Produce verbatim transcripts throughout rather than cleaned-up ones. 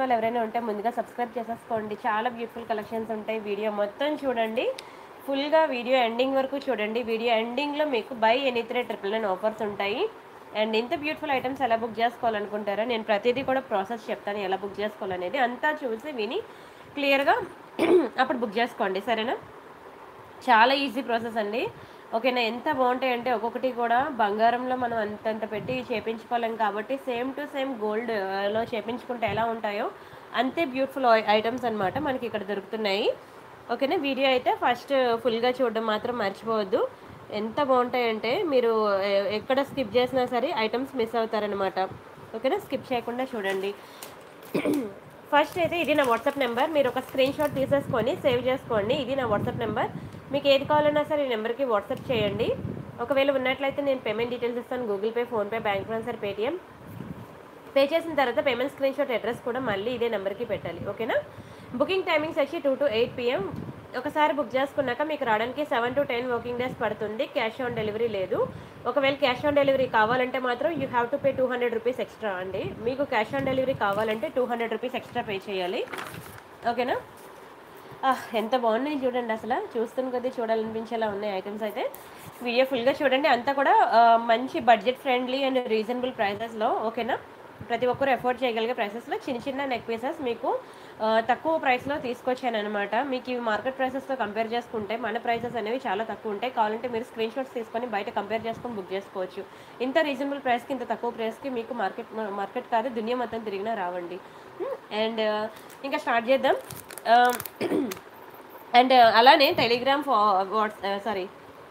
వాళ్ళు ఎవరైనా ఉంటే ముందుగా సబ్స్క్రైబ్ చేసేసుకోండి. చాలా బ్యూటిఫుల్ కలెక్షన్స్ ఉంటాయి. వీడియో మొత్తం చూడండి. ఫుల్‌గా వీడియో ఎండింగ్ వరకు చూడండి. వీడియో ఎండింగ్‌లో మీకు buy any three triple nine offers ఉంటాయి. అండ్ ఇంత బ్యూటిఫుల్ ఐటమ్స్ ఎలా బుక్ చేసుకోవాలనుకుంటారో నేను ప్రతిదీ కూడా ప్రాసెస్ చెప్తాను ఎలా బుక్ చేసుకోవాలనేది. అంతా చూసి విని క్లియర్‌గా అప్పుడు బుక్ చేసుకోండి. సరేనా? చాలా ఈజీ ప్రాసెస్ అండి. ఓకేనా? ఎంత బాగుంటాయంటే ఒక్కొక్కటి కూడా బంగారంలో మనం అంతంత పెట్టి చేపించుకోలేం కాబట్టి సేమ్ టు సేమ్ గోల్డ్ లో చేపించుకుంటే ఎలా ఉంటాయో అంతే బ్యూటిఫుల్ ఐటమ్స్ అనమాట మనకి ఇక్కడ దొరుకుతున్నాయి. ఓకేనా? వీడియో అయితే ఫస్ట్ ఫుల్గా చూడడం మాత్రం మర్చిపోవద్దు. ఎంత బాగుంటాయంటే మీరు ఎ- ఎక్కడ స్కిప్ చేసినా సరే ఐటమ్స్ మిస్ అవుతారనమాట. ఓకేనా? స్కిప్ చేయకుండా చూడండి. ఫస్ట్ అయితే ఇది నా వాట్సాప్ నెంబర్. మీరు ఒక స్క్రీన్ షాట్ తీసేసుకొని సేవ్ చేసుకోండి. ఇది నా వాట్సాప్ నెంబర్. మీకు ఏది కావాలన్నా సరే ఈ నెంబర్కి వాట్సాప్ చేయండి. ఒకవేళ ఉన్నట్లయితే నేను పేమెంట్ డీటెయిల్స్ ఇస్తాను. Google pay, PhonePe, bank transfer, Paytm. Pay చేసిన తర్వాత పేమెంట్ స్క్రీన్ షాట్ అడ్రస్ కూడా మళ్ళీ ఇదే నెంబర్కి పెట్టాలి. ఓకేనా? బుకింగ్ టైమింగ్స్ వచ్చి టూ టు ఎయిట్ పిఎం. ఒకసారి బుక్ చేసుకున్నాక మీకు రావడానికి seven to ten working days పడుతుంది. క్యాష్ ఆన్ డెలివరీ లేదు. ఒకవేళ క్యాష్ ఆన్ డెలివరీ కావాలంటే మాత్రం you have to pay two hundred rupees extra అండి. మీకు క్యాష్ ఆన్ డెలివరీ కావాలంటే two hundred rupees extra pay చేయాలి. ఓకేనా? ఆహ్! ఎంత బాగున్నాయి చూడండి అసల. చూస్తున్న కొద్దీ చూడాలనిపించేలా ఉన్నాయి ఐటెమ్స్ అయితే. వీడియో ఫుల్‌గా చూడండి. అంతా కూడా ఆహ్, మంచి బడ్జెట్ ఫ్రెండ్లీ అండ్ రీజనబుల్ ప్రైసెస్‌లో. ఓకేనా? ప్రతి ఒక్కరు అఫోర్డ్ చేయగలిగే ప్రైసెస్‌లో చిన్న చిన్న నెక్ పీసెస్ మీకు ఆహ్, తక్కువ ప్రైస్‌లో తీసుకొచ్చాననమాట. మీకు ఇవి మార్కెట్ ప్రైసెస్‌తో కంపేర్ చేసుకుంటే మన ప్రైసెస్ అనేవి చాలా తక్కువ ఉంటాయి. కావాలంటే మీరు స్క్రీన్ షాట్స్ తీసుకొని బయట కంపేర్ చేసుకొని బుక్ చేసుకోవచ్చు. ఇంత రీజనబుల్ ప్రైస్‌కి ఇంత తక్కువ ప్రైస్‌కి మీకు మార్కెట్ మార్కెట్ కాదు దునియా మొత్తం తిరిగినా రావండి. హ్మ్. అండ్ ఇంకా స్టార్ట్ చేద్దాం. ఆహ్, అండ్ అలానే టెలిగ్రామ్ ఫా whats sorry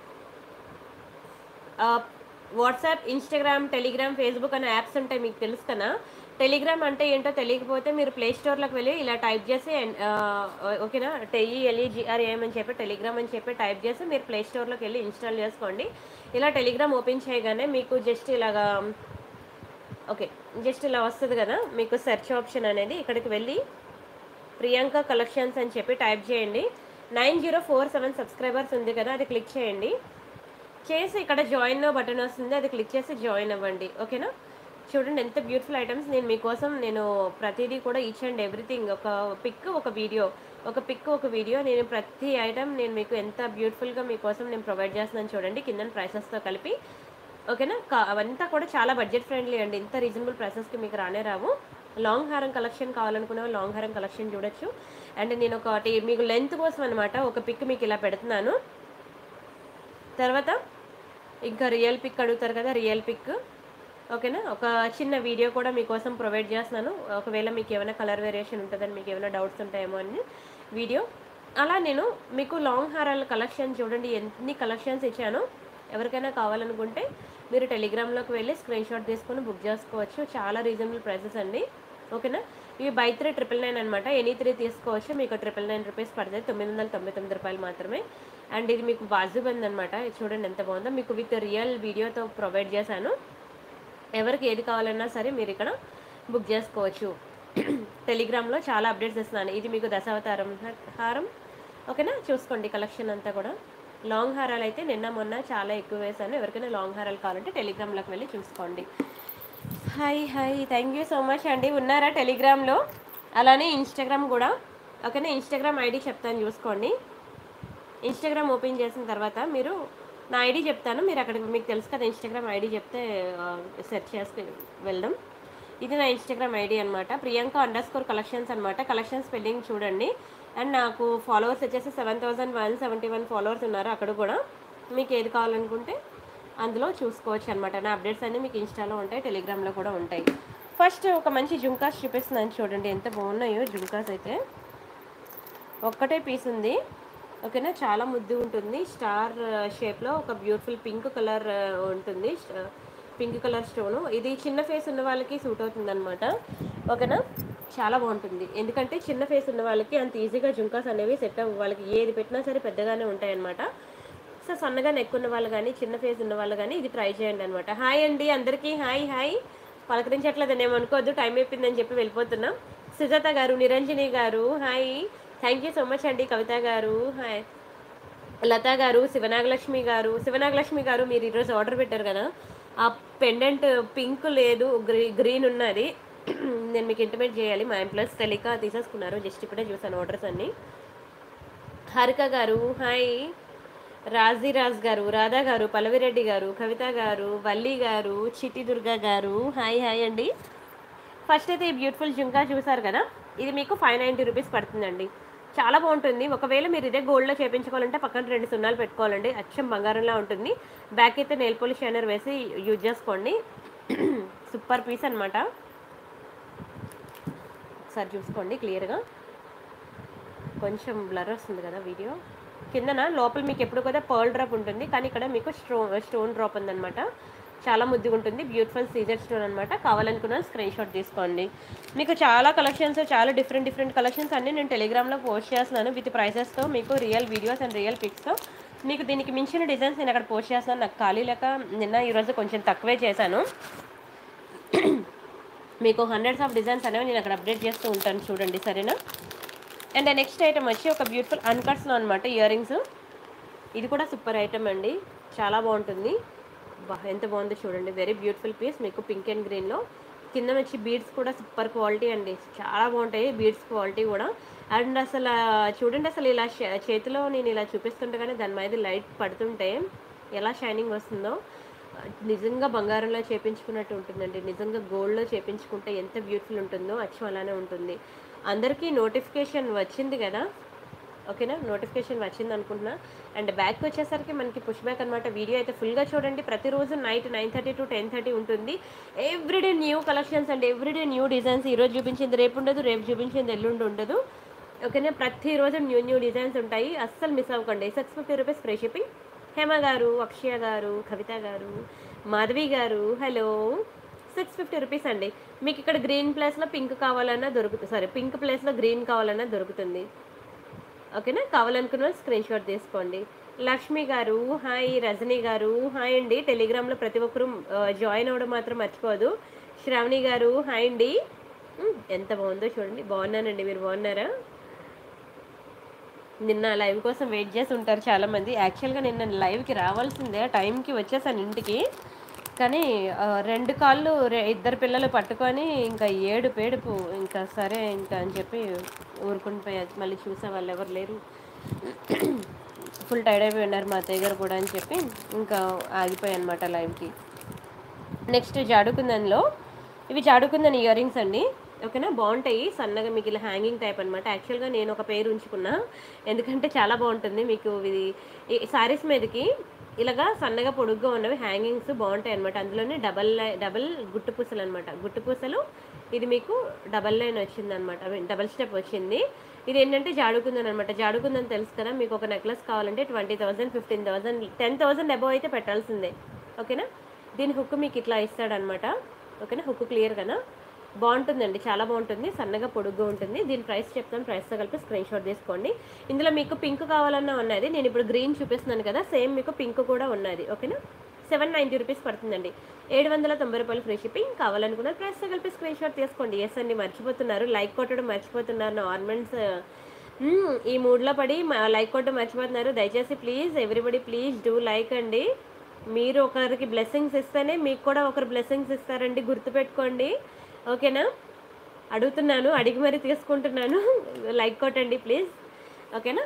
WhatsApp, Instagram, Telegram, Facebook అనే యాప్స్ ఉంటాయి మీకు తెలుసు కదా. టెలిగ్రామ్ అంటే ఏంటో తెలియకపోతే మీరు ప్లే స్టోర్లోకి వెళ్ళి ఇలా టైప్ చేసి అండ్ ఓకేనా టీఈఎల్ఈజిఆర్ఏఎం అని చెప్పి టెలిగ్రామ్ అని చెప్పి టైప్ చేసి మీరు ప్లే స్టోర్లోకి వెళ్ళి ఇన్స్టాల్ చేసుకోండి. ఇలా టెలిగ్రామ్ ఓపెన్ చేయగానే మీకు జస్ట్ ఇలాగా ఓకే జస్ట్ ఇలా వస్తుంది కదా మీకు సెర్చ్ ఆప్షన్ అనేది. ఇక్కడికి వెళ్ళి ప్రియాంక కలెక్షన్స్ అని చెప్పి టైప్ చేయండి. Nine zero four seven subscribers ఉంది కదా అది క్లిక్ చేయండి. చేసి ఇక్కడ జాయిన్ బటన్ వస్తుంది అది క్లిక్ చేసి జాయిన్ అవ్వండి. ఓకేనా? చూడండి ఎంత బ్యూటిఫుల్ ఐటమ్స్ నేను మీకోసం నేను ప్రతిదీ కూడా ఈచ్ అండ్ ఎవ్రీథింగ్ ఒక పిక్ ఒక వీడియో ఒక పిక్ ఒక వీడియో నేను ప్రతి ఐటమ్ నేను మీకు ఎంత బ్యూటిఫుల్గా మీకోసం నేను ప్రొవైడ్ చేస్తున్నాను చూడండి కింద ప్రైసెస్తో కలిపి. ఓకేనా? కా- అవంతా కూడా చాలా బడ్జెట్ ఫ్రెండ్లీ అండి. ఇంత రీజనబుల్ ప్రైసెస్కి మీకు రానే రావు. లాంగ్ హారం కలెక్షన్ కావాలనుకునే వాళ్ళు లాంగ్ హారం కలెక్షన్ చూడొచ్చు. అండ్ నేను ఒకటి మీకు లెంత్ కోసం అనమాట ఒక పిక్ మీకు ఇలా పెడుతున్నాను. తర్వాత ఇంకా రియల్ పిక్ అడుగుతారు కదా రియల్ పిక్. ఓకేనా? ఒక చిన్న వీడియో కూడా మీకోసం ప్రొవైడ్ చేస్తున్నాను. ఒకవేళ మీకు ఏమైనా కలర్ వేరియేషన్ ఉంటుందని మీకు ఏమైనా డౌట్స్ ఉంటాయేమో అని వీడియో. అలా నేను మీకు లాంగ్ హారాల కలెక్షన్ చూడండి ఎన్ని కలెక్షన్స్ ఇచ్చాను. ఎవరికైనా కావాలనుకుంటే మీరు టెలిగ్రామ్లోకి వెళ్ళి స్క్రీన్ షాట్ తీసుకొని బుక్ చేసుకోవచ్చు. చాలా రీజనబుల్ ప్రైసెస్ అండి. ఓకేనా? ఇవి బై త్రీ ట్రిపుల్ నైన్ అనమాట. ఎనీ త్రీ తీసుకోవచ్చు. మీకు ట్రిపుల్ నైన్ రూపీస్ పడుతుంది. తొమ్మిది వందల తొంభై తొమ్మిది రూపాయలు మాత్రమే. అండ్ ఇది మీకు బాజుబంద్ అనమాట. చూడండి ఎంత బాగుందో. మీకు విత్ రియల్ వీడియోతో ప్రొవైడ్ చేశాను. ఎవరికి ఏది కావాలన్నా సరే మీరు ఇక్కడ బుక్ చేసుకోవచ్చు. టెలిగ్రామ్లో చాలా అప్డేట్స్ ఇస్తున్నాను. ఇది మీకు దశావతారం హారం. ఓకేనా? చూసుకోండి కలెక్షన్ అంతా కూడా. లాంగ్ హారాలు అయితే నిన్న మొన్న చాలా ఎక్కువ వేశాను. ఎవరికైనా లాంగ్ హారాలు కావాలంటే టెలిగ్రామ్లోకి వెళ్ళి చూసుకోండి. Hi hi thank you so much అండి. ఉన్నారా టెలిగ్రామ్లో? అలానే ఇన్స్టాగ్రామ్ కూడా. ఓకేనా? ఇన్స్టాగ్రామ్ ఐడి చెప్తాను చూసుకోండి. ఇన్స్టాగ్రామ్ ఓపెన్ చేసిన తర్వాత మీరు నా ఐడి చెప్తాను. మీరు అక్కడికి మీకు తెలుసు కదా ఇన్స్టాగ్రామ్ ఐడి చెప్తే సెర్చ్ చేస్తే వెళ్దాం. ఇది నా ఇన్స్టాగ్రామ్ ఐడి అనమాట. ప్రియాంక అండర్ స్కోర్ కలెక్షన్స్ అనమాట. కలెక్షన్ స్పెల్లింగ్ చూడండి. అండ్ నాకు ఫాలోవర్స్ వచ్చేసి seven thousand one seventy one followers ఉన్నారు. అక్కడ కూడా మీకు ఏది కావాలనుకుంటే అందులో చూసుకోవచ్చు అనమాట. నా అప్డేట్స్ అన్నీ మీకు ఇన్స్టాలో ఉంటాయి, టెలిగ్రామ్లో కూడా ఉంటాయి. ఫస్ట్ ఒక మంచి జుంకాస్ చూపిస్తున్నాను చూడండి ఎంత బాగున్నాయో జుంకాస్ అయితే. ఒక్కటే పీస్ ఉంది. ఓకేనా? చాలా ముద్దు ఉంటుంది. స్టార్ షేప్లో ఒక బ్యూటిఫుల్ పింక్ కలర్ ఉంటుంది. Pink colour stone. ఇది చిన్న ఫేస్ ఉన్న వాళ్ళకి సూట్ అవుతుంది అనమాట. ఓకేనా? చాలా బాగుంటుంది. ఎందుకంటే చిన్న ఫేస్ ఉన్న వాళ్ళకి అంత ఈజీగా జుంకాస్ అనేవి సెట్ అవ్వ వాళ్ళకి ఏది పెట్టినా సరే పెద్దగానే ఉంటాయి అనమాట. సో సన్నగా నెక్ ఉన్న వాళ్ళు కానీ చిన్న ఫేస్ ఉన్న వాళ్ళు కానీ ఇది ట్రై చేయండి అనమాట. హాయ్ అండి అందరికీ. హాయ్ హాయ్ పలకరించట్లేదు ఏమనుకోవద్దు. టైం అయిపోయిందని చెప్పి వెళ్ళిపోతున్నాం. సుజాత గారు, నిరంజని గారు hi. Thank you so much అండి. కవిత గారు హాయ్. లతా గారు, శివనాగలక్ష్మి గారు. శివనాగలక్ష్మి గారు మీరు ఈరోజు ఆర్డర్ పెట్టారు కదా ఆ పెండెంట్ పింక్ లేదు గ్రీ గ్రీన్ ఉన్నది. నేను మీకు ఇంటిమేట్ చేయాలి. మా ఎంప్లాయీస్ తెలియక తీసేసుకున్నారు. జస్ట్ ఇప్పుడే చూసాను ఆర్డర్స్ అన్నీ. హారిక గారు హాయ్, రాజీరాజ్ గారు, రాధా గారు, పల్లవిరెడ్డి గారు, కవిత గారు, వల్లి గారు, చిట్టి దుర్గా గారు హాయ్ హాయ్ అండి. ఫస్ట్ అయితే ఈ బ్యూటిఫుల్ జుంకా చూసారు కదా, ఇది మీకు ఫైవ్ నైంటీ రూపీస్ పడుతుందండి. చాలా బాగుంటుంది. ఒకవేళ మీరు ఇదే గోల్డ్లో చేయించుకోవాలంటే పక్కన రెండు సున్నాలు పెట్టుకోవాలండి. అచ్చం బంగారంలా ఉంటుంది. బ్యాక్ అయితే నెయిల్ పాలిష్ షైనర్ వేసి యూజ్ చేసుకోండి. సూపర్ పీస్ అనమాట. ఒకసారి చూసుకోండి క్లియర్గా. కొంచెం బ్లర్ వస్తుంది కదా వీడియో. కిందన లోపల మీకు ఎప్పుడు కూడా పర్ల్ డ్రాప్ ఉంటుంది, కానీ ఇక్కడ మీకు స్టోన్ స్టోన్ డ్రాప్ ఉందన్నమాట. చాలా ముద్దుగా ఉంటుంది. బ్యూటిఫుల్ సీజర్ స్టోన్ అనమాట. కావాలనుకున్న స్క్రీన్ షాట్ తీసుకోండి. మీకు చాలా కలెక్షన్స్, చాలా డిఫరెంట్ డిఫరెంట్ కలెక్షన్స్ అన్నీ నేను టెలిగ్రామ్లో పోస్ట్ చేస్తున్నాను విత్ ప్రైసెస్తో, మీకు రియల్ వీడియోస్ అండ్ రియల్ పిక్స్తో. మీకు దీనికి మించిన డిజైన్స్ నేను అక్కడ పోస్ట్ చేస్తున్నాను. నాకు ఖాళీ లేక నిన్న ఈరోజు కొంచెం తక్కువే చేశాను. మీకు హండ్రెడ్స్ ఆఫ్ డిజైన్స్ అనేవి నేను అక్కడ అప్డేట్ చేస్తూ ఉంటాను, చూడండి సరేనా. అండ్ నెక్స్ట్ ఐటమ్ వచ్చి ఒక బ్యూటిఫుల్ అన్కట్స్లో అనమాట ఇయర్ రింగ్స్. ఇది కూడా సూపర్ ఐటమ్ అండి, చాలా బాగుంటుంది. బా ఎంత బాగుందో చూడండి. Very beautiful piece. మీకు పింక్ అండ్ గ్రీన్లో కింద వచ్చి బీడ్స్ కూడా సూపర్ క్వాలిటీ అండి, చాలా బాగుంటాయి బీడ్స్ క్వాలిటీ కూడా. అండ్ అసలు చూడండి, అసలు ఇలా చేతిలో నేను ఇలా చూపిస్తుంటే కానీ దాని మీద లైట్ పడుతుంటే ఎలా షైనింగ్ వస్తుందో, నిజంగా బంగారంలో చేపించుకున్నట్టు ఉంటుందండి. నిజంగా గోల్డ్లో చేపించుకుంటే ఎంత బ్యూటిఫుల్ ఉంటుందో అచ్చం అలానే ఉంటుంది. అందరికీ నోటిఫికేషన్ వచ్చింది కదా, ఓకేనా, నోటిఫికేషన్ వచ్చింది అనుకుంటున్నా. అండ్ బ్యాక్ వచ్చేసరికి మనకి పుష్ బ్యాక్ అనమాట. వీడియో అయితే ఫుల్గా చూడండి. ప్రతిరోజు night nine thirty to ten thirty ఉంటుంది. Everyday new collections and everyday new designs. ఈరోజు చూపించింది రేపు ఉండదు, రేపు చూపించింది ఎల్లుండి ఉండదు, ఓకేనా. ప్రతిరోజు న్యూ న్యూ డిజైన్స్ ఉంటాయి, అస్సలు మిస్ అవ్వకండి. Six fifty rupees free shipping. Hema గారు, అక్షయ గారు, కవిత గారు, మాధవి గారు హలో, సిక్స్ ఫిఫ్టీ రూపీస్ అండి. మీకు ఇక్కడ గ్రీన్ ప్లేస్లో పింక్ కావాలన్నా దొరుకుతుంది, సారీ పింక్ ప్లేస్లో గ్రీన్ కావాలన్నా దొరుకుతుంది, ఓకేనా. కావాలనుకున్న స్క్రీన్ షాట్ తీసుకోండి. లక్ష్మి గారు హాయ్, రజనీ గారు హాయ్ అండి. టెలిగ్రామ్లో ప్రతి ఒక్కరూ జాయిన్ అవ్వడం మాత్రం మర్చిపోదు. శ్రావణి గారు హాయ్ అండి. ఎంత బాగుందో చూడండి. బాగున్నానండి, మీరు బాగున్నారా? నిన్న లైవ్ కోసం వెయిట్ చేసి ఉంటారు చాలామంది. యాక్చువల్గా నిన్న లైవ్కి రావాల్సిందే, టైంకి వచ్చేసాను ఇంటికి, కానీ రెండు కాళ్ళు ఇద్దరు పిల్లలు పట్టుకొని ఇంకా ఏడుపు ఏడుపు, ఇంకా సరే ఇంకా అని చెప్పి ఊరుకుని పోయి మళ్ళీ చూసే వాళ్ళు ఎవరు లేరు. ఫుల్ టైర్డ్ అయిపోయి ఉన్నారు మా అత్తయ్య గారు కూడా అని చెప్పి ఇంకా ఆగిపోయాయి అనమాట లైవ్కి. నెక్స్ట్ జాడుకుందన్లో ఇవి జాడుకుందని ఇయర్ రింగ్స్ అండి, ఓకేనా. బాగుంటాయి, సన్నగా మీకు ఇలా హ్యాంగింగ్ టైప్ అనమాట. యాక్చువల్గా నేను ఒక పేరు ఉంచుకున్నా, ఎందుకంటే చాలా బాగుంటుంది. మీకు ఇది శారీస్ మీదకి ఇలాగా సన్నగా పొడుగ్గా ఉన్నవి హ్యాంగింగ్స్ బాగుంటాయి అనమాట. అందులోనే డబల్ లై డబల్ గుట్టు పూసలు అనమాట. గుట్టు పూసలు ఇది మీకు డబల్ లైన్ వచ్చింది అనమాట, డబల్ స్టెప్ వచ్చింది. ఇది ఏంటంటే జాడుకుందని అనమాట. జాడుకుందని తెలుసు కదా, మీకు ఒక నెక్లెస్ కావాలంటే twenty thousand fifteen thousand ten thousand above అయితే పెట్టాల్సిందే, ఓకేనా. దీని హుక్ మీకు ఇట్లా ఇస్తాడనమాట, ఓకేనా. హుక్ క్లియర్ కదా, బాగుంటుందండి, చాలా బాగుంటుంది, సన్నగా పొడుగ్గా ఉంటుంది. దీని ప్రైస్ చెప్తాను, ప్రైస్తో కలిపి స్క్రీన్ షాట్ తీసుకోండి. ఇందులో మీకు పింక్ కావాలన్నా ఉన్నది, నేను ఇప్పుడు గ్రీన్ చూపిస్తున్నాను కదా, సేమ్ మీకు పింక్ కూడా ఉన్నది, ఓకేనా. సెవెన్ నైంటీ రూపీస్ పడుతుందండి, ఏడు వందల తొంభై రూపాయలు ఫ్రీ షిప్పింగ్. కావాలనుకున్నారు ప్రైస్తో కలిపి స్క్రీన్ షాట్ తీసుకోండి. ఎస్ అండి, మర్చిపోతున్నారు, లైక్ కొట్టడం మర్చిపోతున్నారు. నా ఆర్నమెంట్స్ ఈ మూడ్లో పడి లైక్ కొట్టడం మర్చిపోతున్నారు. దయచేసి please everybody please do like అండి. మీరు ఒకరికి బ్లెస్సింగ్స్ ఇస్తేనే మీకు కూడా ఒకరు బ్లెస్సింగ్స్ ఇస్తారండి, గుర్తుపెట్టుకోండి, ఓకేనా. అడుగుతున్నాను, అడిగి మరీ తీసుకుంటున్నాను, లైక్ కొట్టండి ప్లీజ్, ఓకేనా.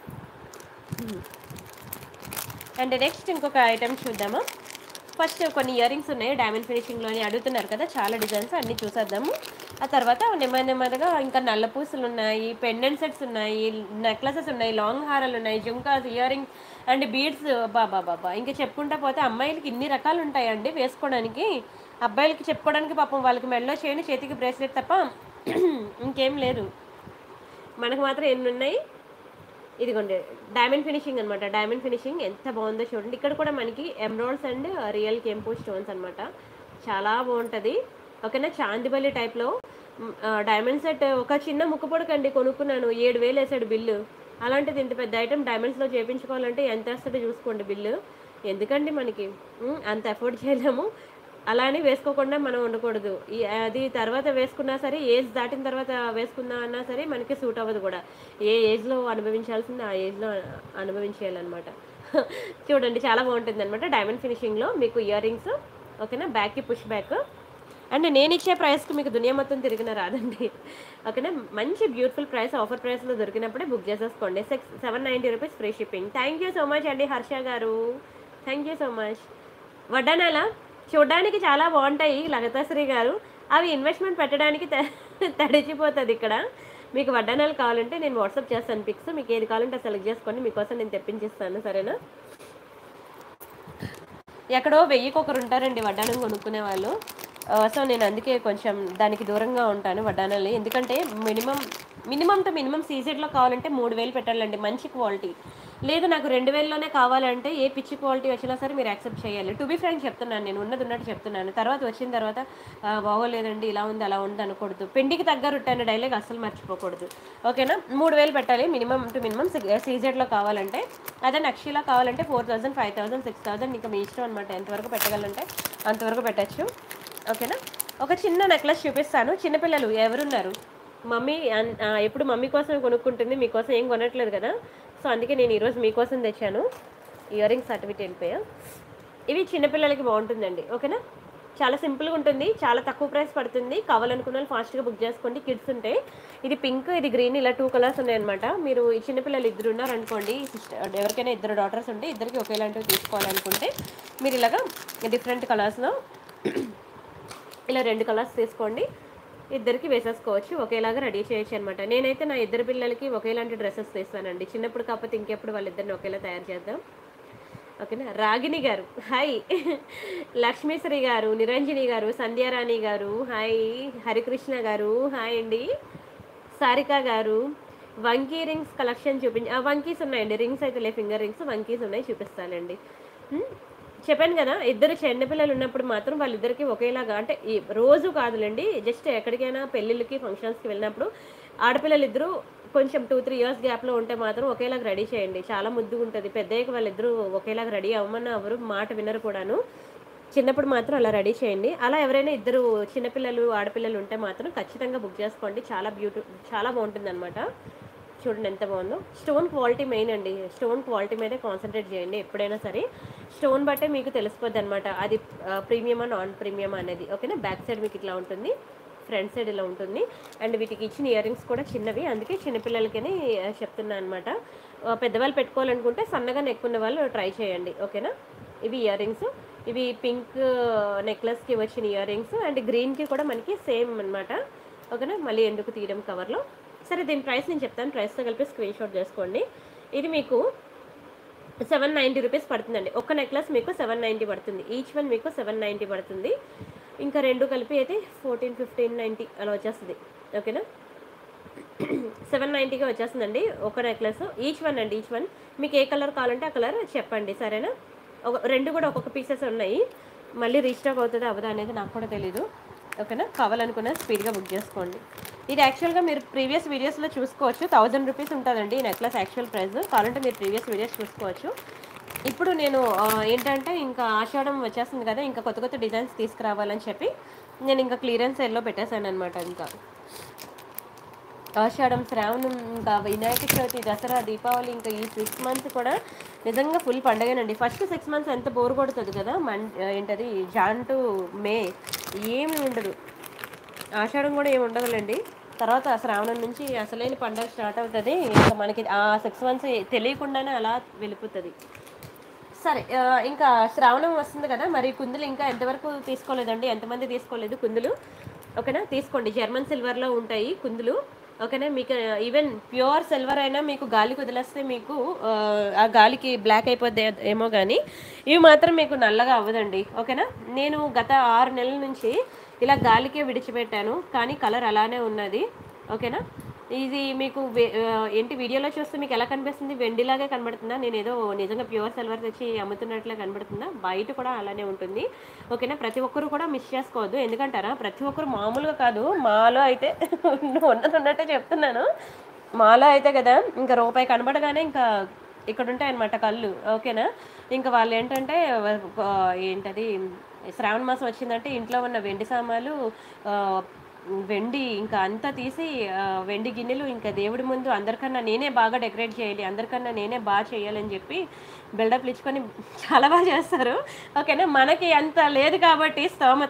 అండ్ నెక్స్ట్ ఇంకొక ఐటమ్ చూద్దామా. ఫస్ట్ కొన్ని ఇయర్ రింగ్స్ ఉన్నాయి డైమండ్ ఫినిషింగ్లోని, అడుగుతున్నారు కదా, చాలా డిజైన్స్ అన్నీ చూసేద్దాము. ఆ తర్వాత నెమ్మది నెమ్మదిగా ఇంకా నల్ల పూసలు ఉన్నాయి, పెండెంట్ సెట్స్ ఉన్నాయి, నెక్లెసెస్ ఉన్నాయి, లాంగ్ హారాలు ఉన్నాయి, jhumkas, earrings and beads, బాబా బాబా ఇంకా చెప్పుకుంటా పోతే అమ్మాయిలకి ఇన్ని రకాలు ఉంటాయండి వేసుకోవడానికి. అబ్బాయిలకి చెప్పుకోవడానికి పాపం వాళ్ళకి మెడలో చేయని, చేతికి బ్రేస్లెట్ తప్ప ఇంకేం లేదు. మనకు మాత్రం ఎన్ని ఉన్నాయి. ఇదిగోండి డైమండ్ ఫినిషింగ్ అనమాట. డైమండ్ ఫినిషింగ్ ఎంత బాగుందో చూడండి. ఇక్కడ కూడా మనకి ఎమరాల్డ్స్ అండ్ రియల్ కెంపు స్టోన్స్ అనమాట, చాలా బాగుంటుంది, ఓకేనా. చాందిబల్లి టైప్లో డైమండ్ సెట్ ఒక చిన్న ముక్కు పొడకండి కొనుక్కున్నాను, ఏడు వేలు వేసాడు బిల్లు. అలాంటిది ఇంత పెద్ద ఐటమ్ డైమండ్స్లో చేయించుకోవాలంటే ఎంత వేస్తాడో చూసుకోండి బిల్లు. ఎందుకండి మనకి అంత ఎఫోర్డ్ చేయలేము. అలానే వేసుకోకుండా మనం ఉండకూడదు. ఈ అది తర్వాత వేసుకున్నా సరే, ఏజ్ దాటిన తర్వాత వేసుకున్నా అన్నా సరే మనకి సూట్ అవ్వదు కూడా. ఏ ఏజ్లో అనుభవించాల్సింది ఆ ఏజ్లో అనుభవించేయాలన్నమాట. చూడండి చాలా బాగుంటుంది అనమాట. డైమండ్ ఫినిషింగ్లో మీకు ఇయర్ రింగ్స్, ఓకేనా. బ్యాక్కి పుష్ బ్యాక్, అండ్ నేను ఇచ్చే ప్రైస్కి మీకు దునియా మొత్తం తిరిగిన రాదండి. ఓకేనా, మంచి బ్యూటిఫుల్ ప్రైస్ ఆఫర్ ప్రైస్లో దొరికినప్పుడే బుక్ చేసేసుకోండి. Six seven ninety rupees free shipping. Thank you so much అండి హర్ష గారు, థ్యాంక్ యూ సో మచ్. వడ్డానాల చూడడానికి చాలా బాగుంటాయి లలితాశ్రీ గారు, అవి ఇన్వెస్ట్మెంట్ పెట్టడానికి తడిచిపోతుంది ఇక్కడ. మీకు వడ్డానాలు కావాలంటే నేను వాట్సాప్ చేస్తాను పిక్స్, మీకు ఏది కావాలంటే సెలెక్ట్ చేసుకోండి, మీకోసం నేను తెప్పించిస్తాను, సరేనా. ఎక్కడో వెయ్యికి ఒకరు ఉంటారండి వడ్డానం కొనుక్కునే వాళ్ళు. సో నేను అందుకే కొంచెం దానికి దూరంగా ఉంటాను వడ్డానాలు, ఎందుకంటే మినిమం మినిమం టు మినిమం సీజెడ్లో కావాలంటే మూడు వేలు పెట్టాలండి మంచి క్వాలిటీ. లేదు నాకు రెండు వేలలోనే కావాలంటే ఏ పిచ్చి క్వాలిటీ వచ్చినా సరే మీరు యాక్సెప్ట్ చేయాలి. టు బీ ఫ్రాంక్ చెప్తున్నాను, నేను ఉన్నది ఉన్నట్టు చెప్తున్నాను. తర్వాత వచ్చిన తర్వాత బాగోలేదండి ఇలా ఉంది అలా ఉంది అనకూడదు. పెండికి తగ్గ రొట్టె డైలాగ్ అస్సలు మర్చిపోకూడదు, ఓకేనా. మూడు వేలు పెట్టాలి మినిమం టు మినిమం సీజెడ్లో కావాలంటే. అదే నక్షిలా కావాలంటే four thousand five thousand six thousand ఇంకా మీ ఇష్టం అనమాట, ఎంతవరకు పెట్టగలంటే అంతవరకు పెట్టచ్చు, ఓకేనా. ఒక చిన్న నెక్లెస్ చూపిస్తాను. చిన్నపిల్లలు ఎవరున్నారు, మమ్మీ ఎప్పుడు మమ్మీ కోసం కొనుక్కుంటుంది, మీకోసం ఏం కొనట్లేదు కదా, సో అందుకే నేను ఈరోజు మీకోసం తెచ్చాను. ఇయర్ రింగ్స్ సర్టిఫికేట్ వెళ్ళిపోయా. ఇవి చిన్నపిల్లలకి బాగుంటుందండి, ఓకేనా. చాలా సింపుల్గా ఉంటుంది, చాలా తక్కువ ప్రైస్ పడుతుంది. కావాలనుకున్న వాళ్ళు ఫాస్ట్గా బుక్ చేసుకోండి. కిడ్స్ ఉంటాయి, ఇది పింక్ ఇది గ్రీన్ ఇలా టూ కలర్స్ ఉన్నాయన్నమాట. మీరు ఈ చిన్నపిల్లలు ఇద్దరు ఉన్నారనుకోండి, సిస్టర్ ఎవరికైనా ఇద్దరు డాటర్స్ ఉంటే ఇద్దరికి ఒకేలాంటివి తీసుకోవాలనుకుంటే మీరు ఇలాగా డిఫరెంట్ కలర్స్లో ఇలా రెండు కలర్స్ తీసుకోండి, ఇద్దరికి వేసేసుకోవచ్చు, ఒకేలాగా రెడీ చేయొచ్చు అనమాట. నేనైతే నా ఇద్దరు పిల్లలకి ఒకేలాంటి డ్రెస్సెస్ తీస్తానండి, చిన్నప్పుడు కాకపోతే ఇంకెప్పుడు వాళ్ళిద్దరిని ఒకేలా తయారు చేద్దాం, ఓకేనా. రాగిణి గారు హాయ్, లక్ష్మీశ్రీ గారు, నిరంజని గారు, సంధ్యారాణి గారు హాయ్, హరికృష్ణ గారు హాయ్ అండి, సారిక గారు. వంకీ రింగ్స్ కలెక్షన్ చూపించి, వంకీస్ ఉన్నాయండి, రింగ్స్ అయితే లే ఫింగర్ రింగ్స్, వంకీస్ ఉన్నాయి చూపిస్తానండి. చెప్పాను కదా, ఇద్దరు చిన్నపిల్లలు ఉన్నప్పుడు మాత్రం వాళ్ళిద్దరికి ఒకేలాగా, అంటే ఈ రోజు కాదులేండి, జస్ట్ ఎక్కడికైనా పెళ్ళిళ్ళకి ఫంక్షన్స్కి వెళ్ళినప్పుడు ఆడపిల్లలు ఇద్దరు కొంచెం టూ త్రీ ఇయర్స్ గ్యాప్లో ఉంటే మాత్రం ఒకేలాగా రెడీ చేయండి, చాలా ముద్దుగా ఉంటుంది. పెద్దయ్యకి వాళ్ళిద్దరూ ఒకేలాగా రెడీ అవ్వమన్న ఎవరు మాట వినరు కూడాను, చిన్నప్పుడు మాత్రం అలా రెడీ చేయండి. అలా ఎవరైనా ఇద్దరు చిన్నపిల్లలు ఆడపిల్లలు ఉంటే మాత్రం ఖచ్చితంగా బుక్ చేసుకోండి, చాలా బ్యూటి చాలా బాగుంటుంది అనమాట. చూడండి ఎంత బాగుందో. స్టోన్ క్వాలిటీ మెయిన్ అండి, స్టోన్ క్వాలిటీ మీదే కాన్సన్ట్రేట్ చేయండి ఎప్పుడైనా సరే. స్టోన్ బట్టే మీకు తెలిసిపోద్ది అనమాట అది ప్రీమియమా నాన్ ప్రీమియమా అనేది, ఓకేనా. బ్యాక్ సైడ్ మీకు ఇట్లా ఉంటుంది, ఫ్రంట్ సైడ్ ఇలా ఉంటుంది. అండ్ వీటికి ఇచ్చిన ఇయర్ రింగ్స్ కూడా చిన్నవి, అందుకే చిన్నపిల్లలకని చెప్తున్నాను అనమాట. పెద్దవాళ్ళు పెట్టుకోవాలనుకుంటే సన్నగా నెక్కున్న వాళ్ళు ట్రై చేయండి, ఓకేనా. ఇవి ఇయర్ రింగ్స్, ఇవి పింక్ నెక్లెస్కి వచ్చిన ఇయర్ రింగ్స్, అండ్ గ్రీన్కి కూడా మనకి సేమ్ అనమాట, ఓకేనా. మళ్ళీ ఎందుకు తీయడం కవర్లో, సరే దీని ప్రైస్ నేను చెప్తాను, ప్రైస్తో కలిపి స్క్రీన్ షాట్ చేసుకోండి. ఇది మీకు సెవెన్ నైంటీ రూపీస్ పడుతుందండి, ఒక్క నెక్లెస్ మీకు సెవెన్ నైంటీ పడుతుంది, ఈచ్ వన్ మీకు సెవెన్ నైంటీ పడుతుంది. ఇంకా రెండు కలిపి అయితే ఫోర్టీన్ ఫిఫ్టీన్ నైంటీ అలా వచ్చేస్తుంది, ఓకేనా. సెవెన్ నైంటీగా వచ్చేస్తుందండి ఒక నెక్లెస్, ఈచ్ వన్ అండి, ఈచ్ వన్ మీకు ఏ కలర్ కావాలంటే ఆ కలర్ చెప్పండి, సరేనా. ఒక రెండు కూడా ఒక్కొక్క పీసెస్ ఉన్నాయి, మళ్ళీ రీస్టాక్ అవుతుందా అవ్వదా అనేది నాకు కూడా తెలీదు, ఓకేనా. కావాలనుకున్న స్పీడ్గా బుక్ చేసుకోండి. ఇది యాక్చువల్గా మీరు ప్రీవియస్ వీడియోస్లో చూసుకోవచ్చు, థౌజండ్ రూపీస్ ఉంటుందండి ఈ నెక్లెస్ యాక్చువల్ ప్రైస్, కావాలంటే మీరు ప్రీవియస్ వీడియోస్ చూసుకోవచ్చు. ఇప్పుడు నేను ఏంటంటే ఇంకా ఆషాఢం వచ్చేస్తుంది కదా, ఇంకా కొత్త కొత్త డిజైన్స్ తీసుకురావాలని చెప్పి నేను ఇంకా క్లియరెన్స్ సేల్లో పెట్టేశాను అనమాట. ఇంకా ఆషాఢం, శ్రావణం, ఇంకా వినాయక చవితి, దసరా, దీపావళి, ఇంకా ఈ సిక్స్ మంత్స్ కూడా నిజంగా ఫుల్ పండగనండి. ఫస్ట్ సిక్స్ మంత్స్ ఎంత బోర్ కొడుతుంది కదా, మన్ ఏంటది జాన్ టు మే ఏమి ఉండదు, ఆషాఢం కూడా ఏమి ఉండదులేండి. తర్వాత శ్రావణం నుంచి అసలైన పండగ స్టార్ట్ అవుతుంది, ఇంకా మనకి ఆ సిక్స్ మంత్స్ తెలియకుండానే అలా వెళ్ళిపోతుంది. సరే ఇంకా శ్రావణం వస్తుంది కదా, మరి కుందులు ఇంకా ఎంతవరకు తీసుకోలేదండి, ఎంతమంది తీసుకోలేదు కుందులు, ఓకేనా. తీసుకోండి, జర్మన్ సిల్వర్లో ఉంటాయి కుందులు, ఓకేనా. మీకు ఈవెన్ ప్యూర్ సిల్వర్ అయినా మీకు గాలికి వదిలేస్తే మీకు ఆ గాలికి బ్లాక్ అయిపోద్ది ఏమో కానీ ఇవి మాత్రం మీకు నల్లగా అవ్వదండి, ఓకేనా. నేను గత ఆరు నెలల నుంచి ఇలా గాలికే విడిచిపెట్టాను, కానీ కలర్ అలానే ఉన్నది, ఓకేనా. ఇది మీకు ఏంటి వీడియోలో చూస్తే మీకు ఎలా కనిపిస్తుంది, వెండిలాగే కనబడుతుందా, నేను ఏదో నిజంగా ప్యూర్ సిల్వర్ తెచ్చి అమ్ముతున్నట్లే కనబడుతుందా, బయట కూడా అలానే ఉంటుంది, ఓకేనా. ప్రతి ఒక్కరు కూడా మిస్ చేసుకోవద్దు, ఎందుకంటారా ప్రతి ఒక్కరు మామూలుగా కాదు, మాలో అయితే ఉన్నది ఉన్నట్టే చెప్తున్నాను, మాలో అయితే కదా ఇంకా రూపాయి కనబడగానే ఇంకా ఇక్కడ ఉంటాయి అన్నమాట కళ్ళు, ఓకేనా. ఇంకా వాళ్ళు ఏంటంటే ఏంటది శ్రావణ మాసం వచ్చిందంటే ఇంట్లో ఉన్న వెండి సామాన్లు, వెండి ఇంకా అంతా తీసి వెండి గిన్నెలు ఇంకా దేవుడి ముందు అందరికన్నా నేనే బాగా డెకరేట్ చేయాలి, అందరికన్నా నేనే బాగా చేయాలని చెప్పి బిల్డప్లు ఇచ్చుకొని చాలా బాగా చేస్తారు, ఓకేనా. మనకి అంత లేదు కాబట్టి స్తోమత,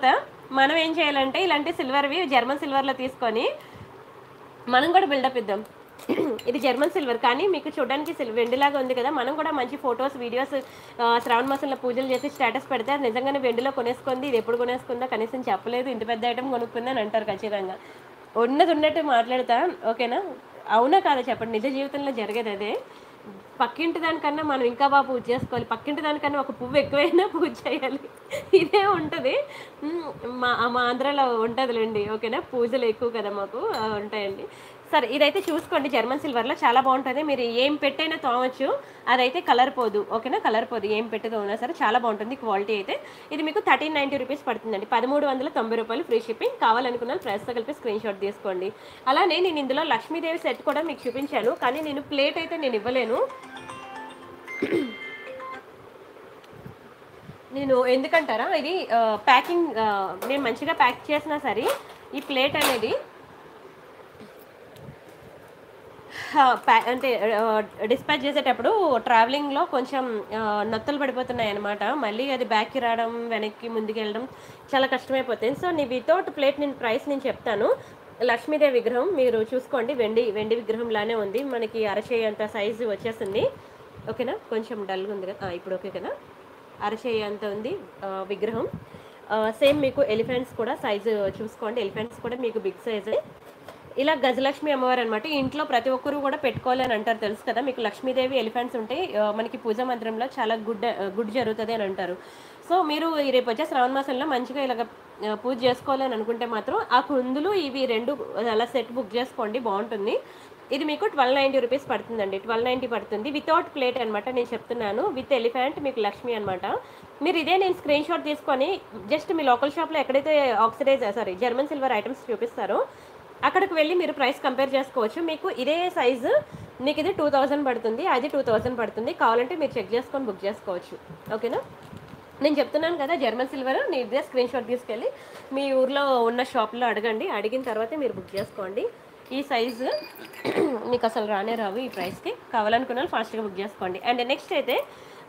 మనం ఏం చేయాలంటే ఇలాంటి సిల్వర్వి జర్మన్ సిల్వర్లో తీసుకొని మనం కూడా బిల్డప్ ఇద్దాం. ఇది జర్మన్ సిల్వర్ కానీ మీకు చూడడానికి సిల్వర్ వెండిలాగా ఉంది కదా, మనం కూడా మంచి ఫొటోస్ వీడియోస్ శ్రావణ మాసంలో పూజలు చేసి స్టేటస్ పెడితే అది నిజంగానే వెండిలో కొనేసుకుంది, ఇది ఎప్పుడు కొనేసుకుందో కనీసం చెప్పలేదు, ఇంత పెద్ద ఐటమ్ కొనుక్కుంది అని అంటారు ఖచ్చితంగా. ఉన్నది ఉన్నట్టు మాట్లాడతా, ఓకేనా? అవునా కాదా చెప్పండి, నిజ జీవితంలో జరిగేది అదే. పక్కింటి దానికన్నా మనం ఇంకా బాగా పూజ చేసుకోవాలి, పక్కింటి దానికన్నా ఒక పువ్వు ఎక్కువైనా పూజ చేయాలి, ఇదే ఉంటుంది. మా మా ఆంధ్రాలో ఉంటుందిలేండి, ఓకేనా? పూజలు ఎక్కువ కదా మాకు ఉంటాయండి. సరే, ఇదైతే చూసుకోండి, జర్మన్ సిల్వర్లో చాలా బాగుంటుంది. మీరు ఏం పెట్టైనా తోమచ్చు, అదైతే కలర్ పోదు, ఓకేనా? కలర్ పోదు, ఏం పెట్టి తోమినా సరే చాలా బాగుంటుంది క్వాలిటీ అయితే. ఇది మీకు థర్టీన్ నైంటీ రూపీస్ పడుతుందండి, పదమూడు వందల తొంభై రూపాయలు ఫ్రీ షిప్పింగ్. కావాలనుకున్న ప్రైస్తో కలిపి స్క్రీన్ షాట్ తీసుకోండి. అలానే నేను ఇందులో లక్ష్మీదేవి సెట్ కూడా మీకు చూపించాను, కానీ నేను ప్లేట్ అయితే నేను ఇవ్వలేను. నేను ఎందుకంటారా, ఇది ప్యాకింగ్ నేను మంచిగా ప్యాక్ చేసినా సరే ఈ ప్లేట్ అనేది అంటే డిస్పాచ్ చేసేటప్పుడు ట్రావెలింగ్లో కొంచెం నత్తలు పడిపోతున్నాయి అనమాట. మళ్ళీ అది బ్యాక్కి రావడం, వెనక్కి ముందుకు వెళ్ళడం చాలా కష్టమైపోతుంది. సో నీ వితౌట్ ప్లేట్ నేను ప్రైస్ నేను చెప్తాను. లక్ష్మీదేవి విగ్రహం మీరు చూసుకోండి, వెండి వెండి విగ్రహం లానే ఉంది, మనకి అరచేయి అంత సైజు వచ్చేసింది, ఓకేనా? కొంచెం డల్గా ఉంది కదా, ఇప్పుడు ఓకే కదా, అరచేయి అంత ఉంది విగ్రహం. సేమ్ మీకు ఎలిఫెంట్స్ కూడా సైజు చూసుకోండి, ఎలిఫెంట్స్ కూడా మీకు బిగ్ సైజే. ఇలా గజలక్ష్మి అమ్మవారు అనమాట, ఇంట్లో ప్రతి ఒక్కరు కూడా పెట్టుకోవాలని అంటారు, తెలుసు కదా మీకు. లక్ష్మీదేవి ఎలిఫెంట్స్ ఉంటాయి మనకి పూజా మందిరంలో, చాలా గుడ్ గుడ్ జరుగుతుంది అని అంటారు. సో మీరు రేపు వచ్చే శ్రావణ మాసంలో మంచిగా ఇలాగ పూజ చేసుకోవాలని అనుకుంటే మాత్రం ఆ కుందులు ఇవి రెండు అలా సెట్ బుక్ చేసుకోండి, బాగుంటుంది. ఇది మీకు ట్వెల్వ్ నైంటీ రూపీస్ పడుతుందండి, ట్వెల్వ్ నైంటీ పడుతుంది వితౌట్ ప్లేట్ అనమాట. నేను చెప్తున్నాను విత్ ఎలిఫెంట్ మీకు లక్ష్మి అనమాట. మీరు ఇదే నేను స్క్రీన్ షాట్ తీసుకొని జస్ట్ మీ లోకల్ షాప్లో ఎక్కడైతే oxidise sorry German silver items చూపిస్తారో అక్కడికి వెళ్ళి మీరు ప్రైస్ కంపేర్ చేసుకోవచ్చు. మీకు ఇదే సైజు మీకు ఇది టూ థౌజండ్ పడుతుంది, అది టూ థౌజండ్ పడుతుంది. కావాలంటే మీరు చెక్ చేసుకొని బుక్ చేసుకోవచ్చు, ఓకేనా? నేను చెప్తున్నాను కదా జర్మన్ సిల్వర్, నేను ఇదే స్క్రీన్ షాట్ తీసుకెళ్ళి మీ ఊర్లో ఉన్న షాప్లో అడగండి, అడిగిన తర్వాతే మీరు బుక్ చేసుకోండి. ఈ సైజు మీకు అసలు రానే రావు ఈ ప్రైస్కి, కావాలనుకున్న వాళ్ళు ఫాస్ట్గా బుక్ చేసుకోండి. అండ్ నెక్స్ట్ అయితే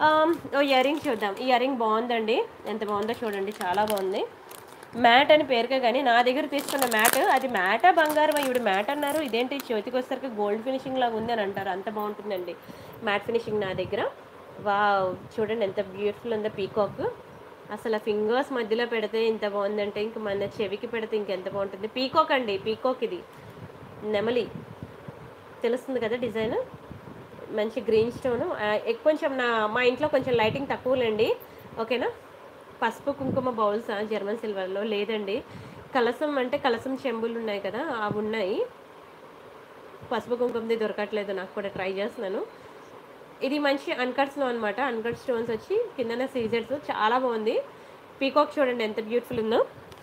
ఓ ఇయర్ రింగ్ చూద్దాం. ఈ ఇయర్ రింగ్ బాగుందండి, ఎంత బాగుందో చూడండి, చాలా బాగుంది. మ్యాట్ అని పేరుకే కానీ నా దగ్గర తీసుకున్న మ్యాట్ అది మ్యాటా బంగారం, ఇవి మ్యాట్ అన్నారు, ఇదేంటి చేతికి వచ్చేసరికి గోల్డ్ ఫినిషింగ్ లాగా ఉంది అని అంటారు, అంత బాగుంటుందండి మ్యాట్ ఫినిషింగ్ నా దగ్గర. వా చూడండి ఎంత బ్యూటిఫుల్ ఉందో పీకాక్, అసలు ఫింగర్స్ మధ్యలో పెడితే ఇంత బాగుందంటే ఇంక మన చెవికి పెడితే ఇంకెంత బాగుంటుంది. పీకాక్ అండి, పీకాక్, ఇది నెమలి, తెలుస్తుంది కదా డిజైన్, మంచి గ్రీన్ స్టోను. కొంచెం నా మా ఇంట్లో కొంచెం లైటింగ్ తక్కువలేండి, ఓకేనా? పసుపు కుంకుమ బౌల్స్ జర్మన్ సిల్వర్లో లేదండి, కలసం అంటే కలసం చెంబులు ఉన్నాయి కదా అవి ఉన్నాయి, పసుపు కుంకుమది దొరకట్లేదు, నాకు కూడా ట్రై చేస్తున్నాను. ఇది మంచి అన్కట్స్లో అనమాట, అన్కట్ స్టోన్స్ వచ్చి కిందన సీజర్స్, చాలా బాగుంది. పీకాక్ చూడండి ఎంత బ్యూటిఫుల్ ఉందో.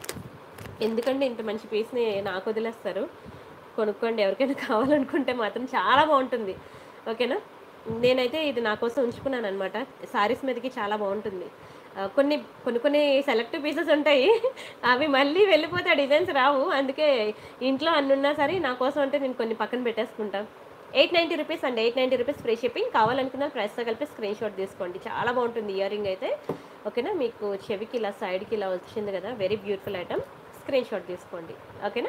ఎందుకంటే ఇంత మంచి పీస్ని నాకు వదిలేస్తారు, కొనుక్కోండి ఎవరికైనా కావాలనుకుంటే మాత్రం, చాలా బాగుంటుంది, ఓకేనా? నేనైతే ఇది నా కోసం ఉంచుకున్నాను అనమాట, శారీస్ మీదకి చాలా బాగుంటుంది. కొన్ని కొన్ని కొన్ని సెలెక్టివ్ పీసెస్ ఉంటాయి, అవి మళ్ళీ వెళ్ళిపోతే ఆ డిజైన్స్ రావు, అందుకే ఇంట్లో అన్నున్నా సరే నా కోసం అంటే నేను కొన్ని పక్కన పెట్టేసుకుంటాను. ఎయిట్ నైంటీ రూపీస్ అండి, eight ninety rupees free shipping. కావాలనుకున్న ప్రైస్తో కలిపి స్క్రీన్ షాట్ తీసుకోండి, చాలా బాగుంటుంది ఇయర్ రింగ్ అయితే, ఓకేనా? మీకు చెవికి ఇలా సైడ్కి ఇలా వచ్చింది కదా, very beautiful item, screen shot తీసుకోండి, ఓకేనా?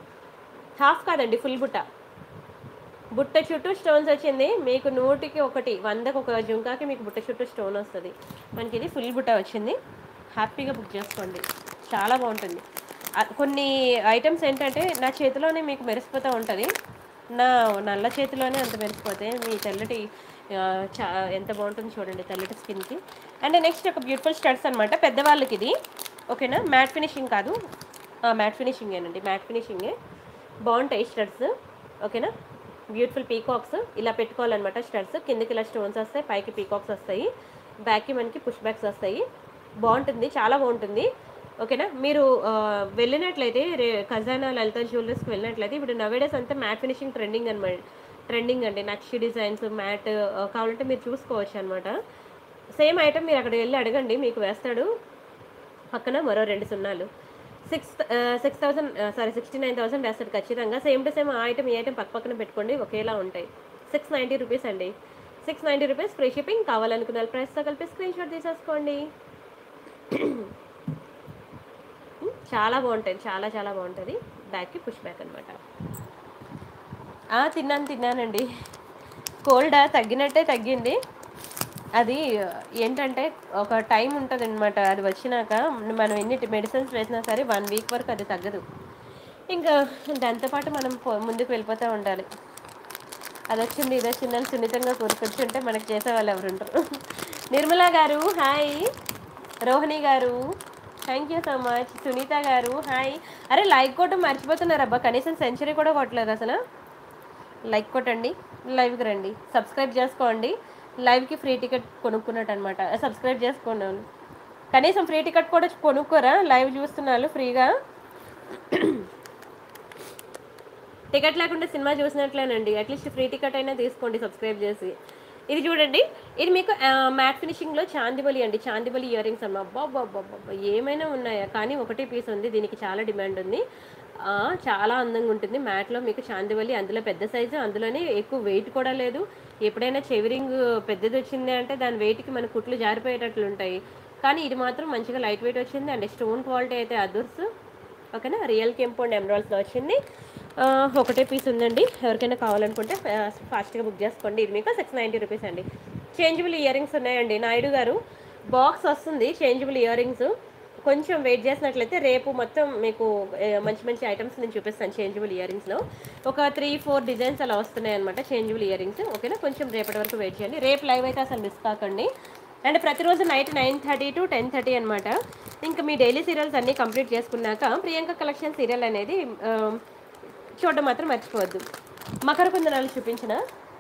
హాఫ్ కాదండి, ఫుల్ బుట్ట, బుట్ట చుట్టూ స్టోన్స్ వచ్చింది మీకు, నూటికి ఒకటి, వందకు ఒక జుంకాకి మీకు బుట్ట చుట్టూ స్టోన్ వస్తుంది. మనకి ఇది ఫుల్ బుట్ట వచ్చింది, హ్యాపీగా బుక్ చేసుకోండి, చాలా బాగుంటుంది. కొన్ని ఐటమ్స్ ఏంటంటే నా చేతిలోనే మీకు మెరిసిపోతూ ఉంటుంది, నా నల్ల చేతిలోనే అంత మెరిసిపోతాయి, మీ తెల్లటి చా ఎంత బాగుంటుంది చూడండి తెల్లటి స్కిన్కి. అండ్ నెక్స్ట్ ఒక బ్యూటిఫుల్ స్టడ్స్ అనమాట, పెద్దవాళ్ళకి ఇది, ఓకేనా? మ్యాట్ ఫినిషింగ్ కాదు, మ్యాట్ ఫినిషింగేనండి, మ్యాట్ ఫినిషింగే, బాగుంటాయి స్టడ్స్, ఓకేనా? బ్యూటిఫుల్ పీకాక్స్ ఇలా పెట్టుకోవాలన్నమాట, స్టడ్స్ కిందకి ఇలా స్టోన్స్ వస్తాయి, పైకి పీకాక్స్ వస్తాయి, బ్యాక్కి మనకి పుష్ బ్యాక్స్ వస్తాయి, బాగుంటుంది, చాలా బాగుంటుంది, ఓకేనా? మీరు వెళ్ళినట్లయితే రే ఖజానా లలిత జ్యువెలర్స్కి వెళ్ళినట్లయితే ఇప్పుడు నవేడేస్ అంతా మ్యాట్ ఫినిషింగ్ ట్రెండింగ్ అనమాట, ట్రెండింగ్ అండి, నక్షి డిజైన్స్ మ్యాట్ కావాలంటే మీరు చూసుకోవచ్చు అనమాట. సేమ్ ఐటమ్ మీరు అక్కడ వెళ్ళి అడగండి, మీకు వేస్తాడు, పక్కన మరో రెండు సున్నాలు, six six thousand sorry sixty nine thousand వేస్తాడు ఖచ్చితంగా. సేమ్ టు సేమ్ ఆ ఐటమ్ ఈ ఐటమ్ పక్క పక్కన పెట్టుకోండి, ఒకేలా ఉంటాయి. సిక్స్ నైంటీ రూపీస్ అండి, six ninety rupees free shipping. కావాలనుకున్న ప్రైస్తో కలిపి స్క్రీన్ షాట్ తీసేసుకోండి. చాలా బాగుంటుంది, చాలా చాలా బాగుంటుంది. బ్యాక్కి పుష్ బ్యాక్ అనమాట. తిన్నాను తిన్నానండి. కోల్డ్ తగ్గినట్టే తగ్గింది. అది ఏంటంటే ఒక టైం ఉంటుంది అనమాట. అది వచ్చినాక మనం ఎన్ని మెడిసిన్స్ వేసినా సరే వన్ వీక్ వరకు అది తగ్గదు. ఇంకా దాంతోపాటు మనం ముందుకు వెళ్ళిపోతూ ఉండాలి. అది వచ్చింది ఇది వచ్చిందని సున్నితంగా కూర్చుంటే మనకు చేసేవాళ్ళు ఎవరు ఉంటారు. నిర్మలా గారు హాయ్, రోహిణి గారు thank you so much, Sunitha గారు హాయ్. అరే లైక్ కొట్టడం మర్చిపోతున్నారు అబ్బా, కనీసం సెంచరీ కూడా కొట్టలేదు అసలు. లైక్ కొట్టండి, లైవ్కి రండి, సబ్స్క్రైబ్ చేసుకోండి. లైవ్కి ఫ్రీ టికెట్ కొనుక్కున్నట్టు అనమాట. సబ్స్క్రైబ్ చేసుకున్నాను, కనీసం ఫ్రీ టికెట్ కూడా కొనుక్కోరా లైవ్ చూస్తున్నారు ఫ్రీగా. టికెట్ లేకుండా సినిమా చూసినట్లేనండి, అట్లీస్ట్ ఫ్రీ టికెట్ అయినా తీసుకోండి సబ్స్క్రైబ్ చేసి. ఇది చూడండి, ఇది మీకు మ్యాట్ ఫినిషింగ్లో చాందిబలి అండి, చాందిబలి ఇయర్ రింగ్స్ అమ్మ. అబ్బా ఏమైనా ఉన్నాయా, కానీ ఒకటే పీస్ ఉంది, దీనికి చాలా డిమాండ్ ఉంది. చాలా అందంగా ఉంటుంది మ్యాట్లో మీకు చాందిబలి, అందులో పెద్ద సైజు, అందులోనే ఎక్కువ వెయిట్ కూడా లేదు. ఎప్పుడైనా చెవిరింగ్ పెద్దది వచ్చింది అంటే దాని వెయిట్కి మన కుట్లు జారిపోయేటట్లు ఉంటాయి, కానీ ఇది మాత్రం మంచిగా లైట్ వెయిట్ వచ్చింది. అండ్ స్టోన్ క్వాలిటీ అయితే అదుర్స్, ఓకేనా. రియల్ కెంపు అండ్ ఎమరాల్డ్స్లో వచ్చింది. ఒకటే పీస్ ఉందండి, ఎవరికైనా కావాలనుకుంటే ఫాస్ట్గా బుక్ చేసుకోండి. ఇది మీకు సిక్స్ నైంటీ రూపీస్ అండి. చేంజబుల్ ఇయర్ రింగ్స్ ఉన్నాయండి నాయుడు గారు, బాక్స్ వస్తుంది చేంజబుల్ ఇయర్ రింగ్స్. కొంచెం వెయిట్ చేసినట్లయితే రేపు మొత్తం మీకు మంచి మంచి ఐటమ్స్ నేను చూపిస్తాను. చేంజబుల్ ఇయర్ రింగ్స్లో ఒక త్రీ ఫోర్ డిజైన్స్ అలా వస్తున్నాయి అనమాట చేంజబుల్ ఇయర్ రింగ్స్, ఓకేనా. కొంచెం రేపటి వరకు వెయిట్ చేయండి, రేపు లైవ్ అయితే అసలు మిస్ కాకండి. అండ్ ప్రతిరోజు night nine thirty to ten thirty అనమాట. ఇంకా మీ డైలీ సీరియల్స్ అన్నీ కంప్లీట్ చేసుకున్నాక ప్రియాంక కలెక్షన్ సీరియల్ అనేది చూడడం మాత్రం మర్చిపోవద్దు. మకర కుందనాలు చూపించిన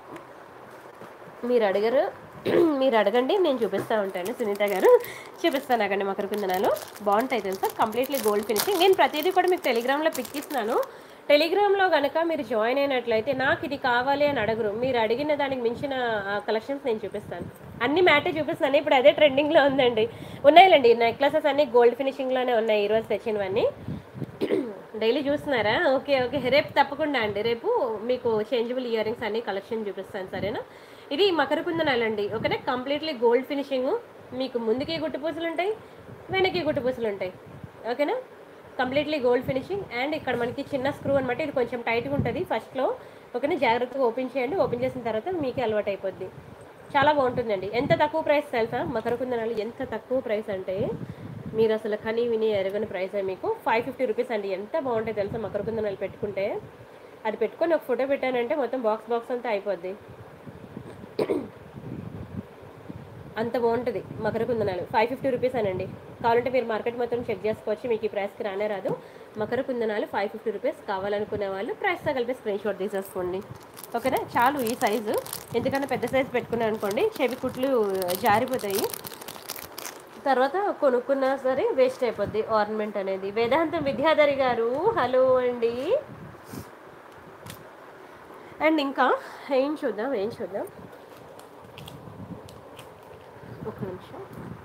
మీరు అడగరు, మీరు అడగండి నేను చూపిస్తూ ఉంటాను. సునీత గారు చూపిస్తాను అక్కడి మకర కుందనాలు బాగుంటాయి తెలుసా, కంప్లీట్లీ గోల్డ్ ఫినిషింగ్. నేను ప్రతిదీ కూడా మీకు టెలిగ్రామ్లో పిక్ ఇస్తున్నాను. టెలిగ్రామ్లో కనుక మీరు జాయిన్ అయినట్లయితే నాకు ఇది కావాలి అని అడగరు, మీరు అడిగిన దానికి మించిన కలెక్షన్స్ నేను చూపిస్తాను. అన్ని మ్యాటే చూపిస్తాను, ఇప్పుడు అదే ట్రెండింగ్లో ఉందండి. ఉన్నాయిలేండి నెక్లెసెస్ అన్నీ గోల్డ్ ఫినిషింగ్లోనే ఉన్నాయి ఈరోజు తెచ్చినవన్నీ. డైలీ చూస్తున్నారా, ఓకే ఓకే. రేపు తప్పకుండా అండి, రేపు మీకు చేంజబుల్ ఇయర్ రింగ్స్ అన్ని కలెక్షన్ చూపిస్తాను, సరేనా. ఇది మకర కుందనాలండి, ఓకేనా. కంప్లీట్లీ గోల్డ్ ఫినిషింగ్, మీకు ముందుకి గుట్టు పూసలు ఉంటాయి, వెనక్కి గుట్టు పూసలు ఉంటాయి, ఓకేనా. Completely gold finishing. అండ్ ఇక్కడ మనకి చిన్న స్క్రూ అనమాట, ఇది కొంచెం టైట్గా ఉంటుంది ఫస్ట్లో, ఓకేనా. జాగ్రత్తగా ఓపెన్ చేయండి, ఓపెన్ చేసిన తర్వాత మీకే అలవాటు అయిపోద్ది. చాలా బాగుంటుందండి. ఎంత తక్కువ ప్రైస్ తెలుసా మకర కుందనాలు, ఎంత తక్కువ ప్రైస్ అంటే మీరు అసలు కనీ విని ఎరగని ప్రైస్. మీకు ఫైవ్ ఫిఫ్టీ రూపీస్ అండి, ఎంత బాగుంటాయి తెలుసా మకర కుందనాలు పెట్టుకుంటే. అది పెట్టుకొని ఒక ఫోటో పెట్టానంటే మొత్తం బాక్స్ బాక్స్ అంతా అయిపోద్ది, అంత బాగుంటుంది మకర కుందనాలు. ఫైవ్ ఫిఫ్టీ రూపీస్ అనండి, కావాలంటే మీరు మార్కెట్ మొత్తం చెక్ చేసుకోవచ్చు, మీకు ఈ ప్రైస్కి రానే రాదు. Makar కుందనాలు five fifty rupees. కావాలనుకునే వాళ్ళు ప్రైస్తో కలిపి స్క్రీన్ షాట్ తీసేసుకోండి, ఓకేనా. చాలు ఈ సైజు, ఎందుకంటే పెద్ద సైజు పెట్టుకున్నాను అనుకోండి చెవి కుట్లు జారిపోతాయి, తర్వాత కొనుక్కున్నా సరే వేస్ట్ అయిపోద్ది ఆర్నమెంట్ అనేది. వేదాంతం విద్యాధరి గారు హలో అండి. అండ్ ఇంకా ఏం చూద్దాం ఏం చూద్దాం ఒక నిమిషం.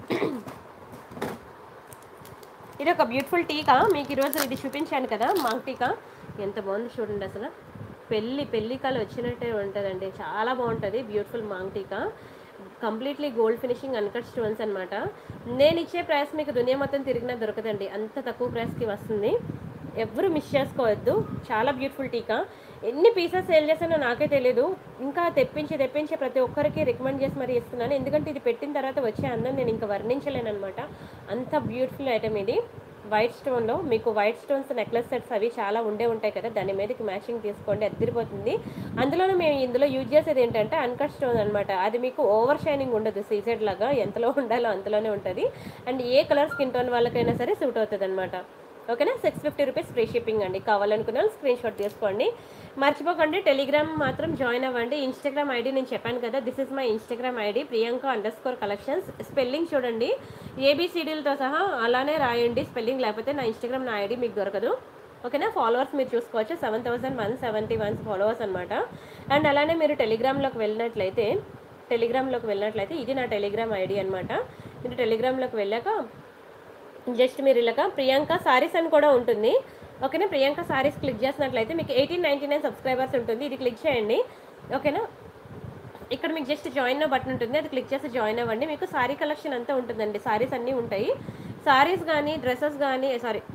ఇది ఒక బ్యూటిఫుల్ టీకా, మీకు ఈరోజు ఇది చూపించాను కదా మాంగ్ టీకా, ఎంత బాగుంది చూడండి. అసలు పెళ్ళి పెళ్ళికలు వచ్చినట్టే ఉంటుందండి, చాలా బాగుంటుంది. Beautiful maang tikka, completely gold finishing uncut stones అనమాట. నేను ఇచ్చే ప్రైస్ మీకు దునియా మొత్తం తిరిగినా దొరకదండి, అంత తక్కువ ప్రైస్కి వస్తుంది. ఎవరు మిస్ చేసుకోవద్దు, చాలా బ్యూటిఫుల్ టీకా. ఎన్ని పీసెస్ సేల్ చేశానో నాకే తెలియదు, ఇంకా తెప్పించి తెప్పించి ప్రతి ఒక్కరికి రికమెండ్ చేసి మరీ ఇస్తున్నాను, ఎందుకంటే ఇది పెట్టిన తర్వాత వచ్చే అందం నేను ఇంకా వర్ణించలేను అనమాట. అంత బ్యూటిఫుల్ ఐటమ్ ఇది. వైట్ స్టోన్లో మీకు వైట్ స్టోన్స్ నెక్లెస్ సెట్స్ అవి చాలా ఉండే ఉంటాయి కదా, దాని మీదకి మ్యాచింగ్ తీసుకోండి, అద్దరిపోతుంది. అందులోనూ మేము ఇందులో యూజ్ చేసేది ఏంటంటే అన్కట్ స్టోన్ అనమాట. అది మీకు ఓవర్ షైనింగ్ ఉండదు, సీజెడ్ లాగా ఎంతలో ఉండాలో అంతలోనే ఉంటుంది. అండ్ ఏ కలర్ స్కిన్ టోన్ వాళ్ళకైనా సరే సూట్ అవుతుంది అనమాట, ఓకేనా. Six fifty rupees free shipping అండి, కావాలనుకున్న స్క్రీన్ షాట్ తీసుకోండి. మర్చిపోకండి టెలిగ్రామ్ మాత్రం జాయిన్ అవ్వండి. ఇన్స్టాగ్రామ్ ఐడి నేను చెప్పాను కదా, this is my Instagram ID Priyanka underscore collections. Spelling చూడండి ఏబిసిడీలతో సహా అలానే రాయండి స్పెల్లింగ్, లేకపోతే నా ఇన్స్టాగ్రామ్ నా ఐడి మీకు దొరకదు, ఓకేనా. ఫాలోవర్స్ మీరు చూసుకోవచ్చు, seven thousand one seventy one followers అనమాట. అండ్ అలానే మీరు టెలిగ్రామ్లోకి వెళ్ళినట్లయితే టెలిగ్రామ్లోకి వెళ్ళినట్లయితే ఇది నా టెలిగ్రామ్ ఐడి అనమాట. మీరు టెలిగ్రామ్లోకి వెళ్ళాక జస్ట్ మీరు ఇలాగ ప్రియాంక సారీస్ అని కూడా ఉంటుంది, ఓకేనా. ప్రియాంక సారీస్ క్లిక్ చేసినట్లయితే మీకు ఎయిటీన్ నైంటీ నైన్ సబ్స్క్రైబర్స్ ఉంటుంది, ఇది క్లిక్ చేయండి, ఓకేనా. ఇక్కడ మీకు జస్ట్ జాయిన్ బటన్ ఉంటుంది, అది క్లిక్ చేసి జాయిన్ అవ్వండి. మీకు సారీ కలెక్షన్ అంతా ఉంటుందండి, సారీస్ అన్నీ ఉంటాయి. సారీస్ కానీ డ్రెస్సెస్ కానీ సారీ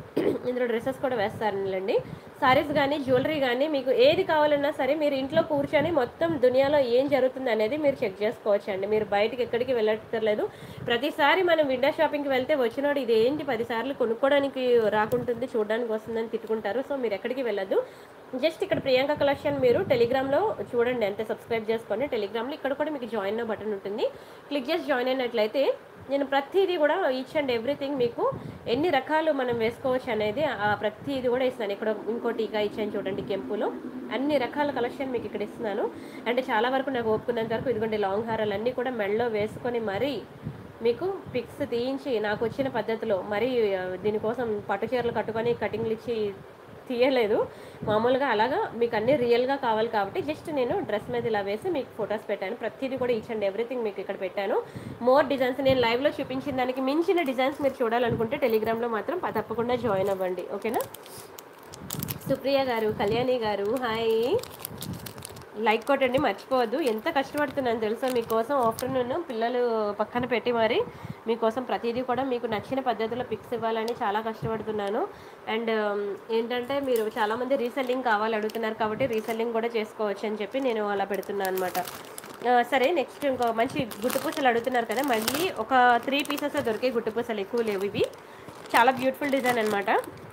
ఇందులో డ్రెస్సెస్ కూడా వేస్తారులేండి. సారీస్ కానీ జ్యువెలరీ కానీ మీకు ఏది కావాలన్నా సరే మీరు ఇంట్లో కూర్చొని మొత్తం దునియాలో ఏం జరుగుతుంది అనేది మీరు చెక్ చేసుకోవచ్చు అండి. మీరు బయటకి ఎక్కడికి వెళ్ళక్కర్లేదు. ప్రతిసారి మనం విండో షాపింగ్కి వెళ్తే వచ్చినోడు ఇది ఏంటి పదిసార్లు కొనుక్కోవడానికి రాకుంటుంది, చూడడానికి వస్తుందని తిట్టుకుంటారు. సో మీరు ఎక్కడికి వెళ్ళదు. జస్ట్ ఇక్కడ ప్రియాంక కలెక్షన్ మీరు టెలిగ్రామ్లో చూడండి, అంతే. సబ్స్క్రైబ్ చేసుకొని టెలిగ్రామ్లో ఇక్కడ కూడా మీకు జాయిన్ బటన్ ఉంటుంది. క్లిక్ చేసి జాయిన్ అయినట్లయితే నేను ప్రతిదీ కూడా ఈచ్ అండ్ ఎవ్రీథింగ్ మీకు ఎన్ని రకాలు మనం వేసుకోవచ్చు అనేది ఆ ప్రతిదీ కూడా ఇస్తాను. ఇక్కడ ఇంకో టీకా ఇచ్చాను చూడండి, కెంపులో అన్ని రకాల కలెక్షన్ మీకు ఇక్కడ ఇస్తున్నాను. అంటే చాలా వరకు నాకు ఒప్పుకున్నంత వరకు ఇదిగోండి లాంగ్ హారాలు అన్నీ కూడా మెడలో వేసుకొని మరీ మీకు పిక్స్ తీయించి నాకు వచ్చిన పద్ధతిలో మరీ దీనికోసం పట్టు చీరలు కట్టుకొని కటింగ్లు ఇచ్చి తీయలేదు. మామూలుగా అలాగా మీకు అన్నీ రియల్గా కావాలి కాబట్టి జస్ట్ నేను డ్రెస్ మీద ఇలా వేసి మీకు ఫొటోస్ పెట్టాను. ప్రతిదీ కూడా ఈచ్ అండ్ ఎవ్రీథింగ్ మీకు ఇక్కడ పెట్టాను. మోర్ డిజైన్స్ నేను లైవ్లో చూపించిన దానికి మించిన డిజైన్స్ మీరు చూడాలనుకుంటే టెలిగ్రామ్లో మాత్రం తప్పకుండా జాయిన్ అవ్వండి, ఓకేనా. సుప్రియ గారు, కళ్యాణి గారు, హాయ్. లైక్ కొట్టండి మర్చిపోవద్దు. ఎంత కష్టపడుతున్నాను తెలుసా మీకోసం. ఆఫ్టర్నూన్ పిల్లలు పక్కన పెట్టి మరి మీకోసం ప్రతిదీ కూడా మీకు నచ్చిన పద్ధతిలో పిక్స్ ఇవ్వాలని చాలా కష్టపడుతున్నాను. అండ్ ఏంటంటే మీరు చాలామంది రీసెల్లింగ్ కావాలి అడుగుతున్నారు కాబట్టి రీసెల్లింగ్ కూడా చేసుకోవచ్చు అని చెప్పి నేను అలా పెడుతున్నాను అనమాట. సరే, నెక్స్ట్ ఇంకో మంచి గుట్టుపూసలు అడుగుతున్నారు కదా, మళ్ళీ ఒక త్రీ పీసెస్ దొరికే గుట్టుపూసలు, ఎక్కువ లేవు ఇవి. చాలా బ్యూటిఫుల్ డిజైన్ అనమాట.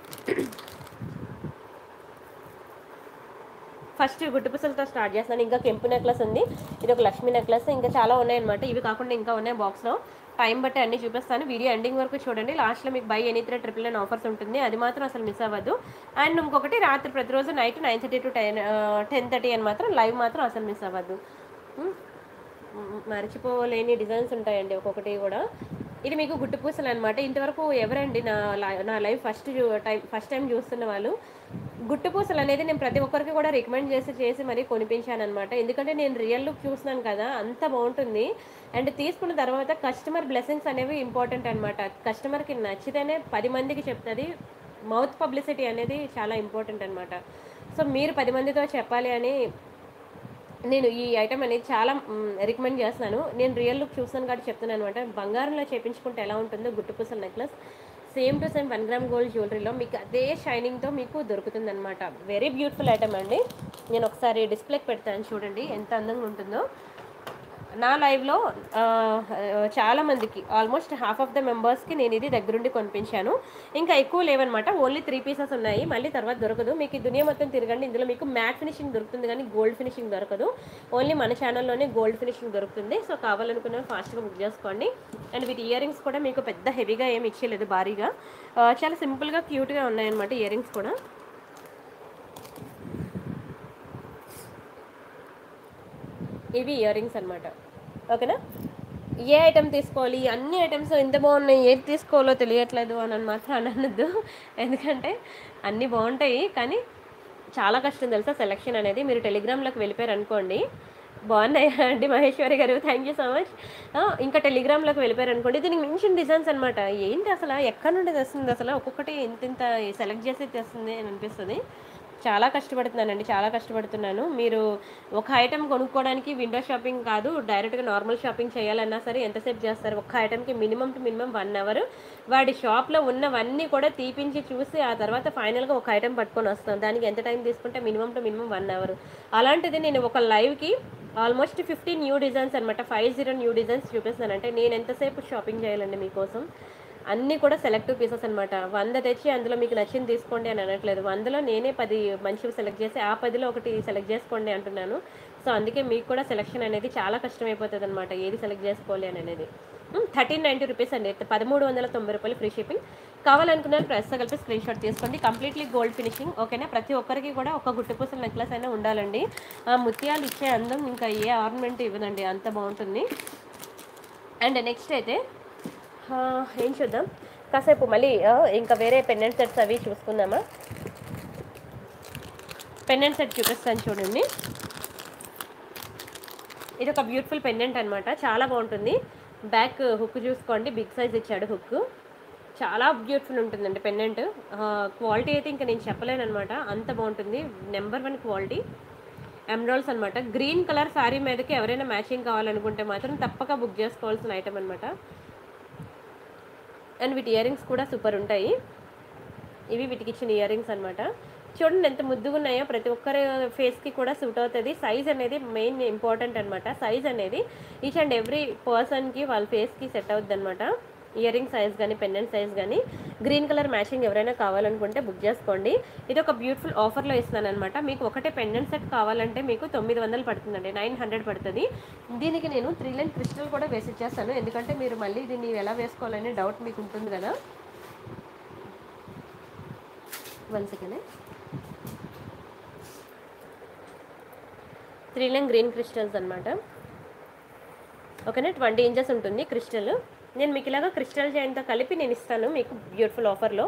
ఫస్ట్ గుట్టుపూసలతో స్టార్ట్ చేస్తాను. ఇంకా కెంపు నెక్లెస్ ఉంది, ఇది ఒక లక్ష్మీ నెక్లెస్, ఇంకా చాలా ఉన్నాయన్నమాట. ఇవి కాకుండా ఇంకా ఉన్నాయి బాక్స్లో. టైం బట్టి అన్నీ చూపిస్తాను. వీడియో ఎండింగ్ వరకు చూడండి. లాస్ట్లో మీకు buy any three triple nine offers ఉంటుంది, అది మాత్రం అసలు మిస్ అవ్వద్దు. అండ్ ఇంకొకటి రాత్రి ప్రతిరోజు night nine thirty to ten ten thirty అని మాత్రం లైవ్ మాత్రం అసలు మిస్ అవ్వద్దు. మర్చిపోలేని డిజైన్స్ ఉంటాయండి ఒక్కొక్కటి కూడా. ఇది మీకు గుట్టుపూసలు అనమాట. ఇంతవరకు ఎవరండి నా నా live first time first time చూస్తున్న వాళ్ళు, గుట్టుపూసలు అనేది నేను ప్రతి ఒక్కరికి కూడా రికమెండ్ చేసి చేసి మరీ కొనిపించాను అనమాట. ఎందుకంటే నేను రియల్ లుక్ చూస్తున్నాను కదా, అంత బాగుంటుంది. అండ్ తీసుకున్న తర్వాత కస్టమర్ బ్లెస్సింగ్స్ అనేవి ఇంపార్టెంట్ అనమాట. కస్టమర్కి నచ్చితేనే పది మందికి చెప్తుంది. మౌత్ పబ్లిసిటీ అనేది చాలా ఇంపార్టెంట్ అనమాట. సో మీరు పది మందితో చెప్పాలి అని నేను ఈ ఐటమ్ అనేది చాలా రికమెండ్ చేస్తున్నాను. నేను రియల్ లుక్ చూస్తాను కాబట్టి చెప్తున్నాను అనమాట. బంగారంలో చేయించుకుంటే ఎలా ఉంటుందో గుట్టుపూసల necklace same to same one gram gold జ్యువెలరీలో మీకు అదే షైనింగ్తో మీకు దొరుకుతుంది అనమాట. వెరీ బ్యూటిఫుల్ ఐటమ్ అండి. నేను ఒకసారి డిస్ప్లేకి పెడతాను చూడండి ఎంత అందంగా ఉంటుందో. నా లైవ్లో చాలామందికి ఆల్మోస్ట్ హాఫ్ ఆఫ్ ద మెంబర్స్కి నేను ఇది దగ్గరుండి కొనిపించాను. ఇంకా ఎక్కువ లేవన్నమాట, ఓన్లీ త్రీ పీసెస్ ఉన్నాయి. మళ్ళీ తర్వాత దొరకదు. మీకు ఈ దునియా మొత్తం తిరగండి, ఇందులో మీకు మ్యాట్ ఫినిషింగ్ దొరుకుతుంది కానీ గోల్డ్ ఫినిషింగ్ దొరకదు. ఓన్లీ మన ఛానల్లోనే గోల్డ్ ఫినిషింగ్ దొరుకుతుంది. సో కావాలనుకున్న ఫాస్ట్గా బుక్ చేసుకోండి. అండ్ వీటి ఇయర్ రింగ్స్ కూడా మీకు పెద్ద హెవీగా ఏమి ఇచ్చేయలేదు, భారీగా చాలా సింపుల్గా క్యూట్గా ఉన్నాయన్నమాట ఇయర్ రింగ్స్ కూడా. ఇవి ఇయర్ రింగ్స్ అనమాట, ఓకేనా. ఏ ఐటమ్ తీసుకోవాలి, అన్ని ఐటమ్స్ ఎంత బాగున్నాయి, ఏది తీసుకోవాలో తెలియట్లేదు అని మాత్రం అనద్దు. ఎందుకంటే అన్నీ బాగుంటాయి కానీ చాలా కష్టం తెలుసా సెలెక్షన్ అనేది. మీరు టెలిగ్రామ్లోకి వెళ్ళిపోయారు అనుకోండి, బాగున్నాయా అండి మహేశ్వరి గారు, థ్యాంక్ యూ సో మచ్. ఇంకా టెలిగ్రామ్లోకి వెళ్ళిపోయారు అనుకోండి, దీనికి మించిన డిజైన్స్ అనమాట. ఏంటి అసలు ఎక్కడి నుండి తెస్తుంది, అసలు ఒక్కొక్కటి ఇంత ఇంత సెలెక్ట్ చేసి తెస్తుంది అని అనిపిస్తుంది. చాలా కష్టపడుతున్నానండి, చాలా కష్టపడుతున్నాను. మీరు ఒక ఐటెం కొనుక్కోవడానికి విండో షాపింగ్ కాదు, డైరెక్ట్గా నార్మల్ షాపింగ్ చేయాలన్నా సరే ఎంతసేపు చేస్తారు? ఒక్క ఐటెంకి minimum to minimum one hour వాడి షాప్లో ఉన్నవన్నీ కూడా తీపించి చూసి ఆ తర్వాత ఫైనల్గా ఒక ఐటెం పట్టుకొని వస్తాం. దానికి ఎంత టైం తీసుకుంటే minimum to minimum one hour. అలాంటిది నేను ఒక లైవ్కి ఆల్మోస్ట్ ఫిఫ్టీ న్యూ డిజైన్స్ అనమాట, ఫైవ్ జీరో న్యూ డిజైన్స్ చూపిస్తానంటే నేను ఎంతసేపు షాపింగ్ చేయాలండి మీకోసం. అన్నీ కూడా సెలెక్టివ్ పీసెస్ అనమాట. వంద తెచ్చి అందులో మీకు నచ్చింది తీసుకోండి అని అనట్లేదు. వందలో నేనే పది మంచివి సెలెక్ట్ చేసి ఆ పదిలో ఒకటి సెలెక్ట్ చేసుకోండి అంటున్నాను. సో అందుకే మీకు కూడా సెలెక్షన్ అనేది చాలా కష్టమైపోతుంది అనమాట, ఏది సెలెక్ట్ చేసుకోవాలి అని అనేది. థర్టీన్ నైంటీ రూపీస్ అండి, పదమూడు వందల తొంభై రూపాయలు ఫ్రీ షిప్పింగ్. కావాలనుకున్నాను ప్రెస్ కలిపి స్క్రీన్ షాట్ తీసుకోండి. కంప్లీట్లీ గోల్డ్ ఫినిషింగ్, ఓకేనా. ప్రతి ఒక్కరికి కూడా ఒక గుట్టుపూసల నెక్లెస్ అయినా ఉండాలండి. ముత్యాలు ఇచ్చే అందం ఇంకా ఏ ఆర్నమెంట్ ఇవ్వదండి, అంత బాగుంటుంది. అండ్ నెక్స్ట్ అయితే ఏం చూద్దాం కాసేపు, మళ్ళీ ఇంకా వేరే పెండెంట్ సెట్స్ అవి చూసుకుందామా. పెండెంట్ సెట్ చూపిస్తాను చూడండి. ఇది ఒక బ్యూటిఫుల్ పెండెంట్ అనమాట, చాలా బాగుంటుంది. బ్యాక్ హుక్ చూసుకోండి, బిగ్ సైజ్ ఇచ్చాడు హుక్, చాలా బ్యూటిఫుల్ ఉంటుందండి పెండెంట్. క్వాలిటీ అయితే ఇంకా నేను చెప్పలేను అనమాట, అంత బాగుంటుంది. నెంబర్ వన్ క్వాలిటీ ఎమరాల్డ్స్ అనమాట. గ్రీన్ కలర్ శారీ మీదకి ఎవరైనా మ్యాచింగ్ కావాలనుకుంటే మాత్రం తప్పక బుక్ చేసుకోవాల్సిన ఐటమ్ అనమాట. అండ్ వీటి ఇయర్ రింగ్స్ కూడా సూపర్ ఉంటాయి. ఇవి వీటికి ఇచ్చిన ఇయర్ రింగ్స్ అనమాట. చూడండి ఎంత ముద్దుగా ఉన్నాయో, ప్రతి ఒక్కరి ఫేస్కి కూడా సూట్ అవుతుంది. సైజ్ అనేది మెయిన్ ఇంపార్టెంట్ అనమాట. సైజ్ అనేది ఈచ్ అండ్ ఎవ్రీ పర్సన్కి వాళ్ళ ఫేస్కి సెట్ అవుద్ది అనమాట. ఇయర్ రింగ్ సైజ్ కానీ పెండెంట్ సైజ్ కానీ గ్రీన్ కలర్ మ్యాచింగ్ ఎవరైనా కావాలనుకుంటే బుక్ చేసుకోండి. ఇది ఒక బ్యూటిఫుల్ ఆఫర్లో ఇస్తున్నాను అనమాట. మీకు ఒకటే పెండెంట్ సెట్ కావాలంటే మీకు తొమ్మిది వందలు పడుతుందండి, నైన్ హండ్రెడ్ పడుతుంది. దీనికి నేను త్రీ లైన్ క్రిస్టల్ కూడా వేసి ఇచ్చేస్తాను, ఎందుకంటే మీరు మళ్ళీ దీన్ని ఎలా వేసుకోవాలనే డౌట్ మీకు ఉంటుంది కదా. One second. Three line green crystals అనమాట. ఓకేనా, ట్వంటీ ఇంచెస్ ఉంటుంది క్రిస్టల్. నేను మీకు ఇలాగా క్రిస్టల్ చైన్తో కలిపి నేను ఇస్తాను మీకు బ్యూటిఫుల్ ఆఫర్లో.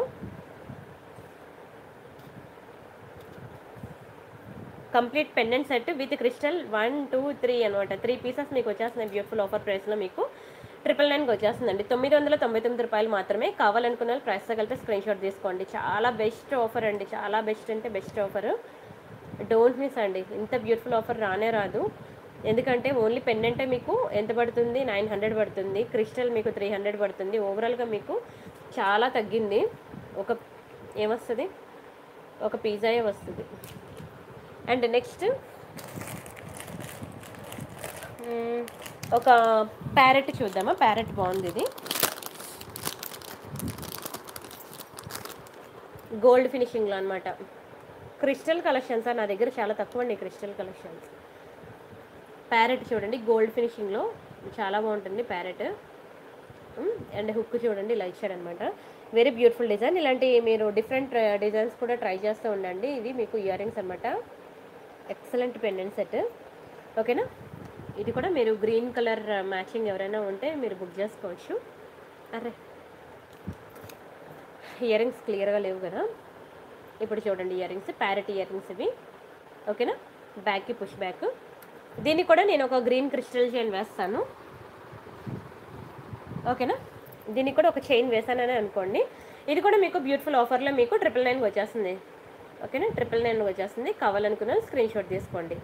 Complete pendant set with crystal one two three అనమాట. త్రీ పీసెస్ మీకు వచ్చేస్తున్నాయి బ్యూటిఫుల్ ఆఫర్ ప్రైస్లో. మీకు ట్రిపుల్ నైన్కి వచ్చేస్తుందండి. తొమ్మిది వందల తొంభై తొమ్మిది రూపాయలు మాత్రమే. కావాలనుకున్న వాళ్ళు ప్రైస్తో కలిపి స్క్రీన్ షాట్ తీసుకోండి. చాలా బెస్ట్ ఆఫర్ అండి, చాలా బెస్ట్ అంటే బెస్ట్ ఆఫర్. డోంట్ మిస్ అండి, ఇంత బ్యూటిఫుల్ ఆఫర్ రానే రాదు. ఎందుకంటే ఓన్లీ పెండెంటే మీకు ఎంత పడుతుంది, నైన్ హండ్రెడ్ పడుతుంది. క్రిస్టల్ మీకు త్రీ హండ్రెడ్ పడుతుంది. ఓవరాల్గా మీకు చాలా తగ్గింది. ఒక ఏమొస్తుంది, ఒక పిజ్జాయే వస్తుంది. అండ్ నెక్స్ట్ ఒక ప్యారెట్ చూద్దామా. ప్యారెట్ బాగుంది, ఇది గోల్డ్ ఫినిషింగ్లో అనమాట. క్రిస్టల్ కలెక్షన్స్ నా దగ్గర చాలా తక్కువ అండి, క్రిస్టల్ కలెక్షన్స్. ప్యారెట్ చూడండి గోల్డ్ ఫినిషింగ్లో చాలా బాగుంటుంది ప్యారెట్. అండ్ హుక్ చూడండి ఇలా ఇచ్చాడనమాట. Very beautiful design. ఇలాంటి మీరు డిఫరెంట్ డిజైన్స్ కూడా ట్రై చేస్తూ ఉండండి. ఇది మీకు ఇయర్ రింగ్స్ అనమాట. Excellent pendant set. ఓకేనా, ఇది కూడా మీరు గ్రీన్ కలర్ మ్యాచింగ్ ఎవరైనా ఉంటే మీరు బుక్ చేసుకోవచ్చు. అరే ఇయర్ రింగ్స్ క్లియర్గా లేవు కదా. ఇప్పుడు చూడండి earrings, parrot earrings ఇవి. ఓకేనా, బ్యాక్కి పుష్ బ్యాక్. దీన్ని కూడా నేను ఒక గ్రీన్ క్రిస్టల్ చైన్ వేస్తాను. ఓకేనా, దీనికి కూడా ఒక చైన్ వేసానని అనుకోండి. ఇది కూడా మీకు బ్యూటిఫుల్ ఆఫర్లో మీకు ట్రిపుల్ నైన్కి వచ్చేస్తుంది. ఓకేనా, ట్రిపుల్ నైన్కి వచ్చేస్తుంది. కావాలనుకున్న స్క్రీన్ షాట్ తీసుకోండి.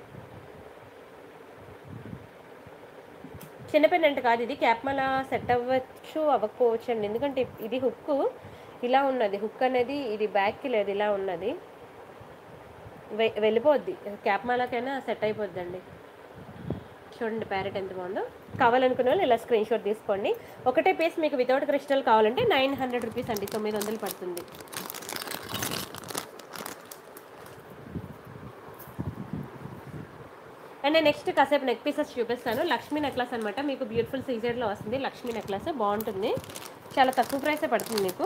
చిన్న పెండెంట్ కాదు ఇది, క్యాప్ మళ్ళా సెట్ అవ్వచ్చు అవ్వకపోవచ్చు అండి. ఎందుకంటే ఇది హుక్ ఇలా ఉన్నది, హుక్ అనేది ఇది బ్యాక్కి లేదు, ఇలా ఉన్నది. వె వెళ్ళిపోద్ది క్యాప్ మాలకైనా సెట్ అయిపోద్దండి. చూడండి ప్యారెట్ ఎంత బాగుందో. కావాలనుకున్న వాళ్ళు ఇలా స్క్రీన్ షాట్ తీసుకోండి. ఒకటే పీస్ మీకు వితౌట్ క్రిస్టల్ కావాలంటే నైన్ హండ్రెడ్ రూపీస్ అండి, తొమ్మిది వందలు పడుతుంది. అండ్ నేను నెక్స్ట్ కాసేపు నెక్ పీసెస్ చూపిస్తాను. లక్ష్మీ నెక్లెస్ అనమాట. మీకు బ్యూటిఫుల్ సీజెడ్లో వస్తుంది లక్ష్మీ నెక్లెస్. బాగుంటుంది, చాలా తక్కువ ప్రైసే పడుతుంది మీకు.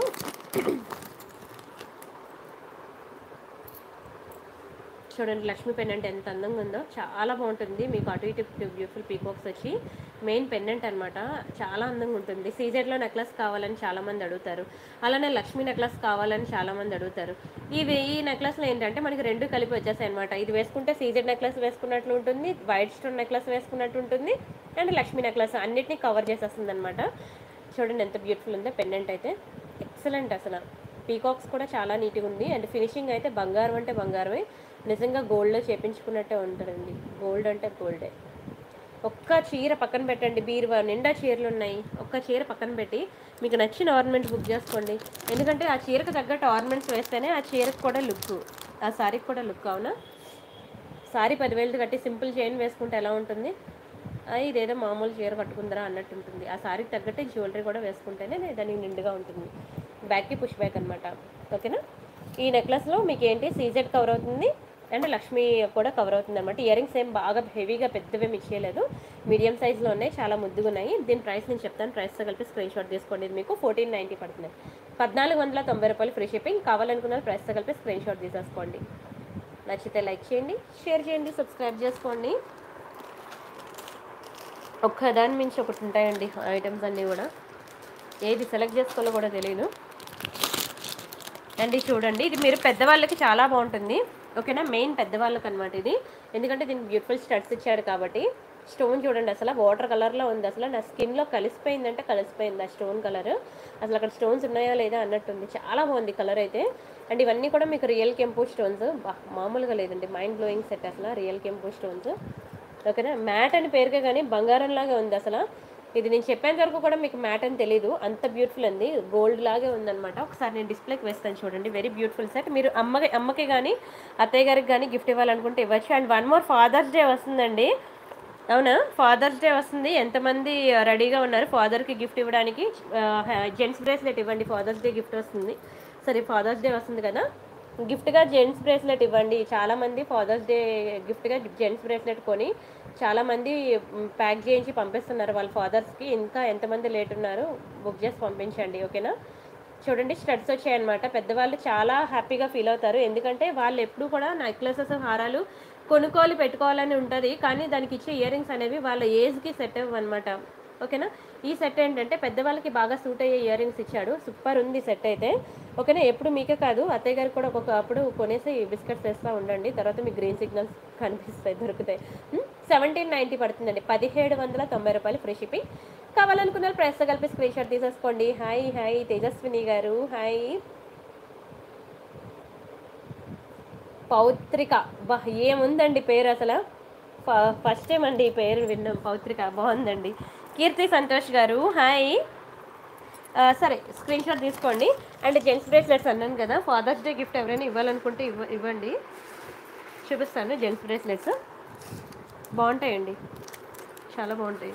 చూడండి లక్ష్మీ పెండెంట్ ఎంత అందంగా ఉందో, చాలా బాగుంటుంది. మీకు అటు ఇటు బ్యూటిఫుల్ పీకాక్స్ వచ్చి మెయిన్ పెండెంట్ అనమాట. చాలా అందంగా ఉంటుంది. సీజెడ్లో నెక్లెస్ కావాలని చాలామంది అడుగుతారు, అలానే లక్ష్మీ నెక్లెస్ కావాలని చాలామంది అడుగుతారు. ఇవి ఈ నెక్లెస్లో ఏంటంటే మనకి రెండు కలిపి వచ్చేసాయి అనమాట. ఇది వేసుకుంటే సీజెడ్ నెక్లెస్ వేసుకున్నట్లు ఉంటుంది, వైట్ స్టోన్ నెక్లెస్ వేసుకున్నట్టు ఉంటుంది, అండ్ లక్ష్మీ నెక్లెస్ అన్నిటినీ కవర్ చేసేస్తుంది అనమాట. చూడండి ఎంత బ్యూటిఫుల్ ఉందో పెండెంట్ అయితే. ఎక్సలెంట్ అసలు. పీకాక్స్ కూడా చాలా నీట్గా ఉంది. అండ్ ఫినిషింగ్ అయితే బంగారం అంటే బంగారమే, నిజంగా గోల్డ్లో చేపించుకున్నట్టే ఉంటుందండి. గోల్డ్ అంటే గోల్డే. ఒక్క చీర పక్కన పెట్టండి, బీరువా నిండా చీరలు ఉన్నాయి. ఒక్క చీర పక్కన పెట్టి మీకు నచ్చిన ఆర్నమెంట్ బుక్ చేసుకోండి. ఎందుకంటే ఆ చీరకు తగ్గట్టు ఆర్నమెంట్స్ వేస్తేనే ఆ చీరకు కూడా లుక్, ఆ శారీకి కూడా లుక్. అవునా, శారీ పదివేలది కట్టి సింపుల్ చైన్ వేసుకుంటే ఎలా ఉంటుంది, ఇదేదో మామూలు చీర కట్టుకుందరా అన్నట్టు ఉంటుంది. ఆ శారీకి తగ్గట్టు జ్యువెలరీ కూడా వేసుకుంటేనే దానికి నిండుగా ఉంటుంది. బ్యాక్కి పుష్ బ్యాక్ అనమాట. ఓకేనా, ఈ నెక్లెస్లో మీకు ఏంటి సీజెడ్ కవర్ అవుతుంది అండ్ లక్ష్మీ కూడా కవర్ అవుతుంది అనమాట. ఇయర్ రింగ్స్ ఏం బాగా హెవీగా పెద్దవి మిక్స్ చేయలేదు, మీడియం సైజులో ఉన్నాయి, చాలా ముద్దుగా ఉన్నాయి. దీని ప్రైస్ నేను చెప్తాను, ప్రైస్తో కలిపి స్క్రీన్ షాట్ తీసుకోండి. ఇది మీకు ఫోర్టీన్ నైంటీ పడుతుంది, పద్నాలుగు వందల తొంభై రూపాయలు ఫ్రీ షిప్పింగ్. కావాలనుకున్న ప్రైస్తో కలిపి స్క్రీన్ షాట్ తీసేసుకోండి. నచ్చితే లైక్ చేయండి, షేర్ చేయండి, సబ్స్క్రైబ్ చేసుకోండి. ఒక్కదాని మించి ఒకటి ఉంటాయండి ఐటమ్స్ అన్నీ కూడా, ఏది సెలెక్ట్ చేసుకోవాలో కూడా తెలియదు. అండ్ చూడండి, ఇది మీరు పెద్దవాళ్ళకి చాలా బాగుంటుంది. ఓకేనా, మెయిన్ పెద్దవాళ్ళకి అనమాట ఇది, ఎందుకంటే దీనికి బ్యూటిఫుల్ స్టడ్స్ ఇచ్చాడు కాబట్టి. స్టోన్ చూడండి అసలు వాటర్ కలర్లో ఉంది, అసలు నా స్కిన్లో కలిసిపోయిందంటే కలిసిపోయింది ఆ స్టోన్ కలర్. అసలు అక్కడ స్టోన్స్ ఉన్నాయా లేదా అన్నట్టుంది, చాలా బాగుంది కలర్ అయితే. అండ్ ఇవన్నీ కూడా మీకు రియల్ కెంపు స్టోన్స్, మామూలుగా లేదండి, మైండ్ బ్లోయింగ్ సెట్ అసలు రియల్ కెంపు స్టోన్స్. ఓకేనా, మ్యాట్ అని పేరుకే కానీ బంగారంలాగా ఉంది అసలు. ఇది నేను చెప్పేంత వరకు కూడా మీకు మ్యాట్ అని తెలీదు, అంత బ్యూటిఫుల్ ఉంది, గోల్డ్ లాగే ఉందన్నమాట. ఒకసారి నేను డిస్ప్లేకి వేస్తాను చూడండి, వెరీ బ్యూటిఫుల్ సెట్. మీరు అమ్మకి అమ్మకి కానీ అత్తయ్య గారికి కానీ గిఫ్ట్ ఇవ్వాలనుకుంటే ఇవ్వచ్చు. And one more father's day వస్తుందండి. అవునా, ఫాదర్స్ డే వస్తుంది. ఎంతమంది రెడీగా ఉన్నారు ఫాదర్కి గిఫ్ట్ ఇవ్వడానికి? జెంట్స్ బ్రేస్లెట్ ఇవ్వండి, ఫాదర్స్ డే గిఫ్ట్ వస్తుంది. సరే, ఫాదర్స్ డే వస్తుంది కదా, గిఫ్ట్గా జెంట్స్ బ్రేస్లెట్ ఇవ్వండి. చాలామంది ఫాదర్స్ డే గిఫ్ట్గా జెంట్స్ బ్రేస్లెట్ కొని చాలామంది ప్యాక్ చేయించి పంపిస్తున్నారు వాళ్ళ ఫాదర్స్కి. ఇంకా ఎంతమంది లేట్ ఉన్నారు, బుక్ చేసి పంపించండి, ఓకేనా. చూడండి, స్టడ్స్ వచ్చాయన్నమాట. పెద్దవాళ్ళు చాలా హ్యాపీగా ఫీల్ అవుతారు, ఎందుకంటే వాళ్ళు ఎప్పుడు కూడా నెక్లెసెస్ హారాలు కొనుక్కోవాలి పెట్టుకోవాలని ఉంటుంది, కానీ దానికి ఇచ్చే ఇయర్ రింగ్స్ అనేవి వాళ్ళ ఏజ్కి సెట్ అవ్వనమాట, ఓకేనా. ఈ సెట్ ఏంటంటే పెద్దవాళ్ళకి బాగా సూట్ అయ్యే ఇయర్ రింగ్స్ ఇచ్చాడు, సూపర్ ఉంది సెట్ అయితే, ఓకేనా. ఎప్పుడు మీకే కాదు అత్తయ్య గారికి కూడా ఒక్కొక్కప్పుడు కొనేసి బిస్కెట్స్ వేస్తూ ఉండండి, తర్వాత మీకు గ్రీన్ సిగ్నల్స్ కనిపిస్తాయి, దొరుకుతాయి. సెవెంటీన్ నైంటీ పడుతుందండి, పదిహేడు వందల తొంభై రూపాయలు ఫ్రీ షిప్పింగ్. కావాలనుకున్న ప్రైస్తో కలిపి స్క్రీన్ షాట్ తీసేసుకోండి. హాయ్ హాయ్ తేజస్విని గారు, హాయ్ పౌత్రిక. బా, ఏముందండి పేరు అసలు, ఫస్ట్ టైం అండి ఈ పేరు విన్నాం, పౌత్రిక, బాగుందండి. కీర్తి సంతోష్ గారు, హాయ్. సరే, స్క్రీన్ షాట్ తీసుకోండి. అండ్ జెంట్స్ బ్రేస్లెట్స్ అన్నాను కదా, ఫాదర్స్ డే గిఫ్ట్ ఎవరైనా ఇవ్వాలనుకుంటే ఇవ్వ ఇవ్వండి చూపిస్తాను. జెంట్స్ బ్రేస్లెట్స్ బాగుంటాయండి, చాలా బాగుంటాయి,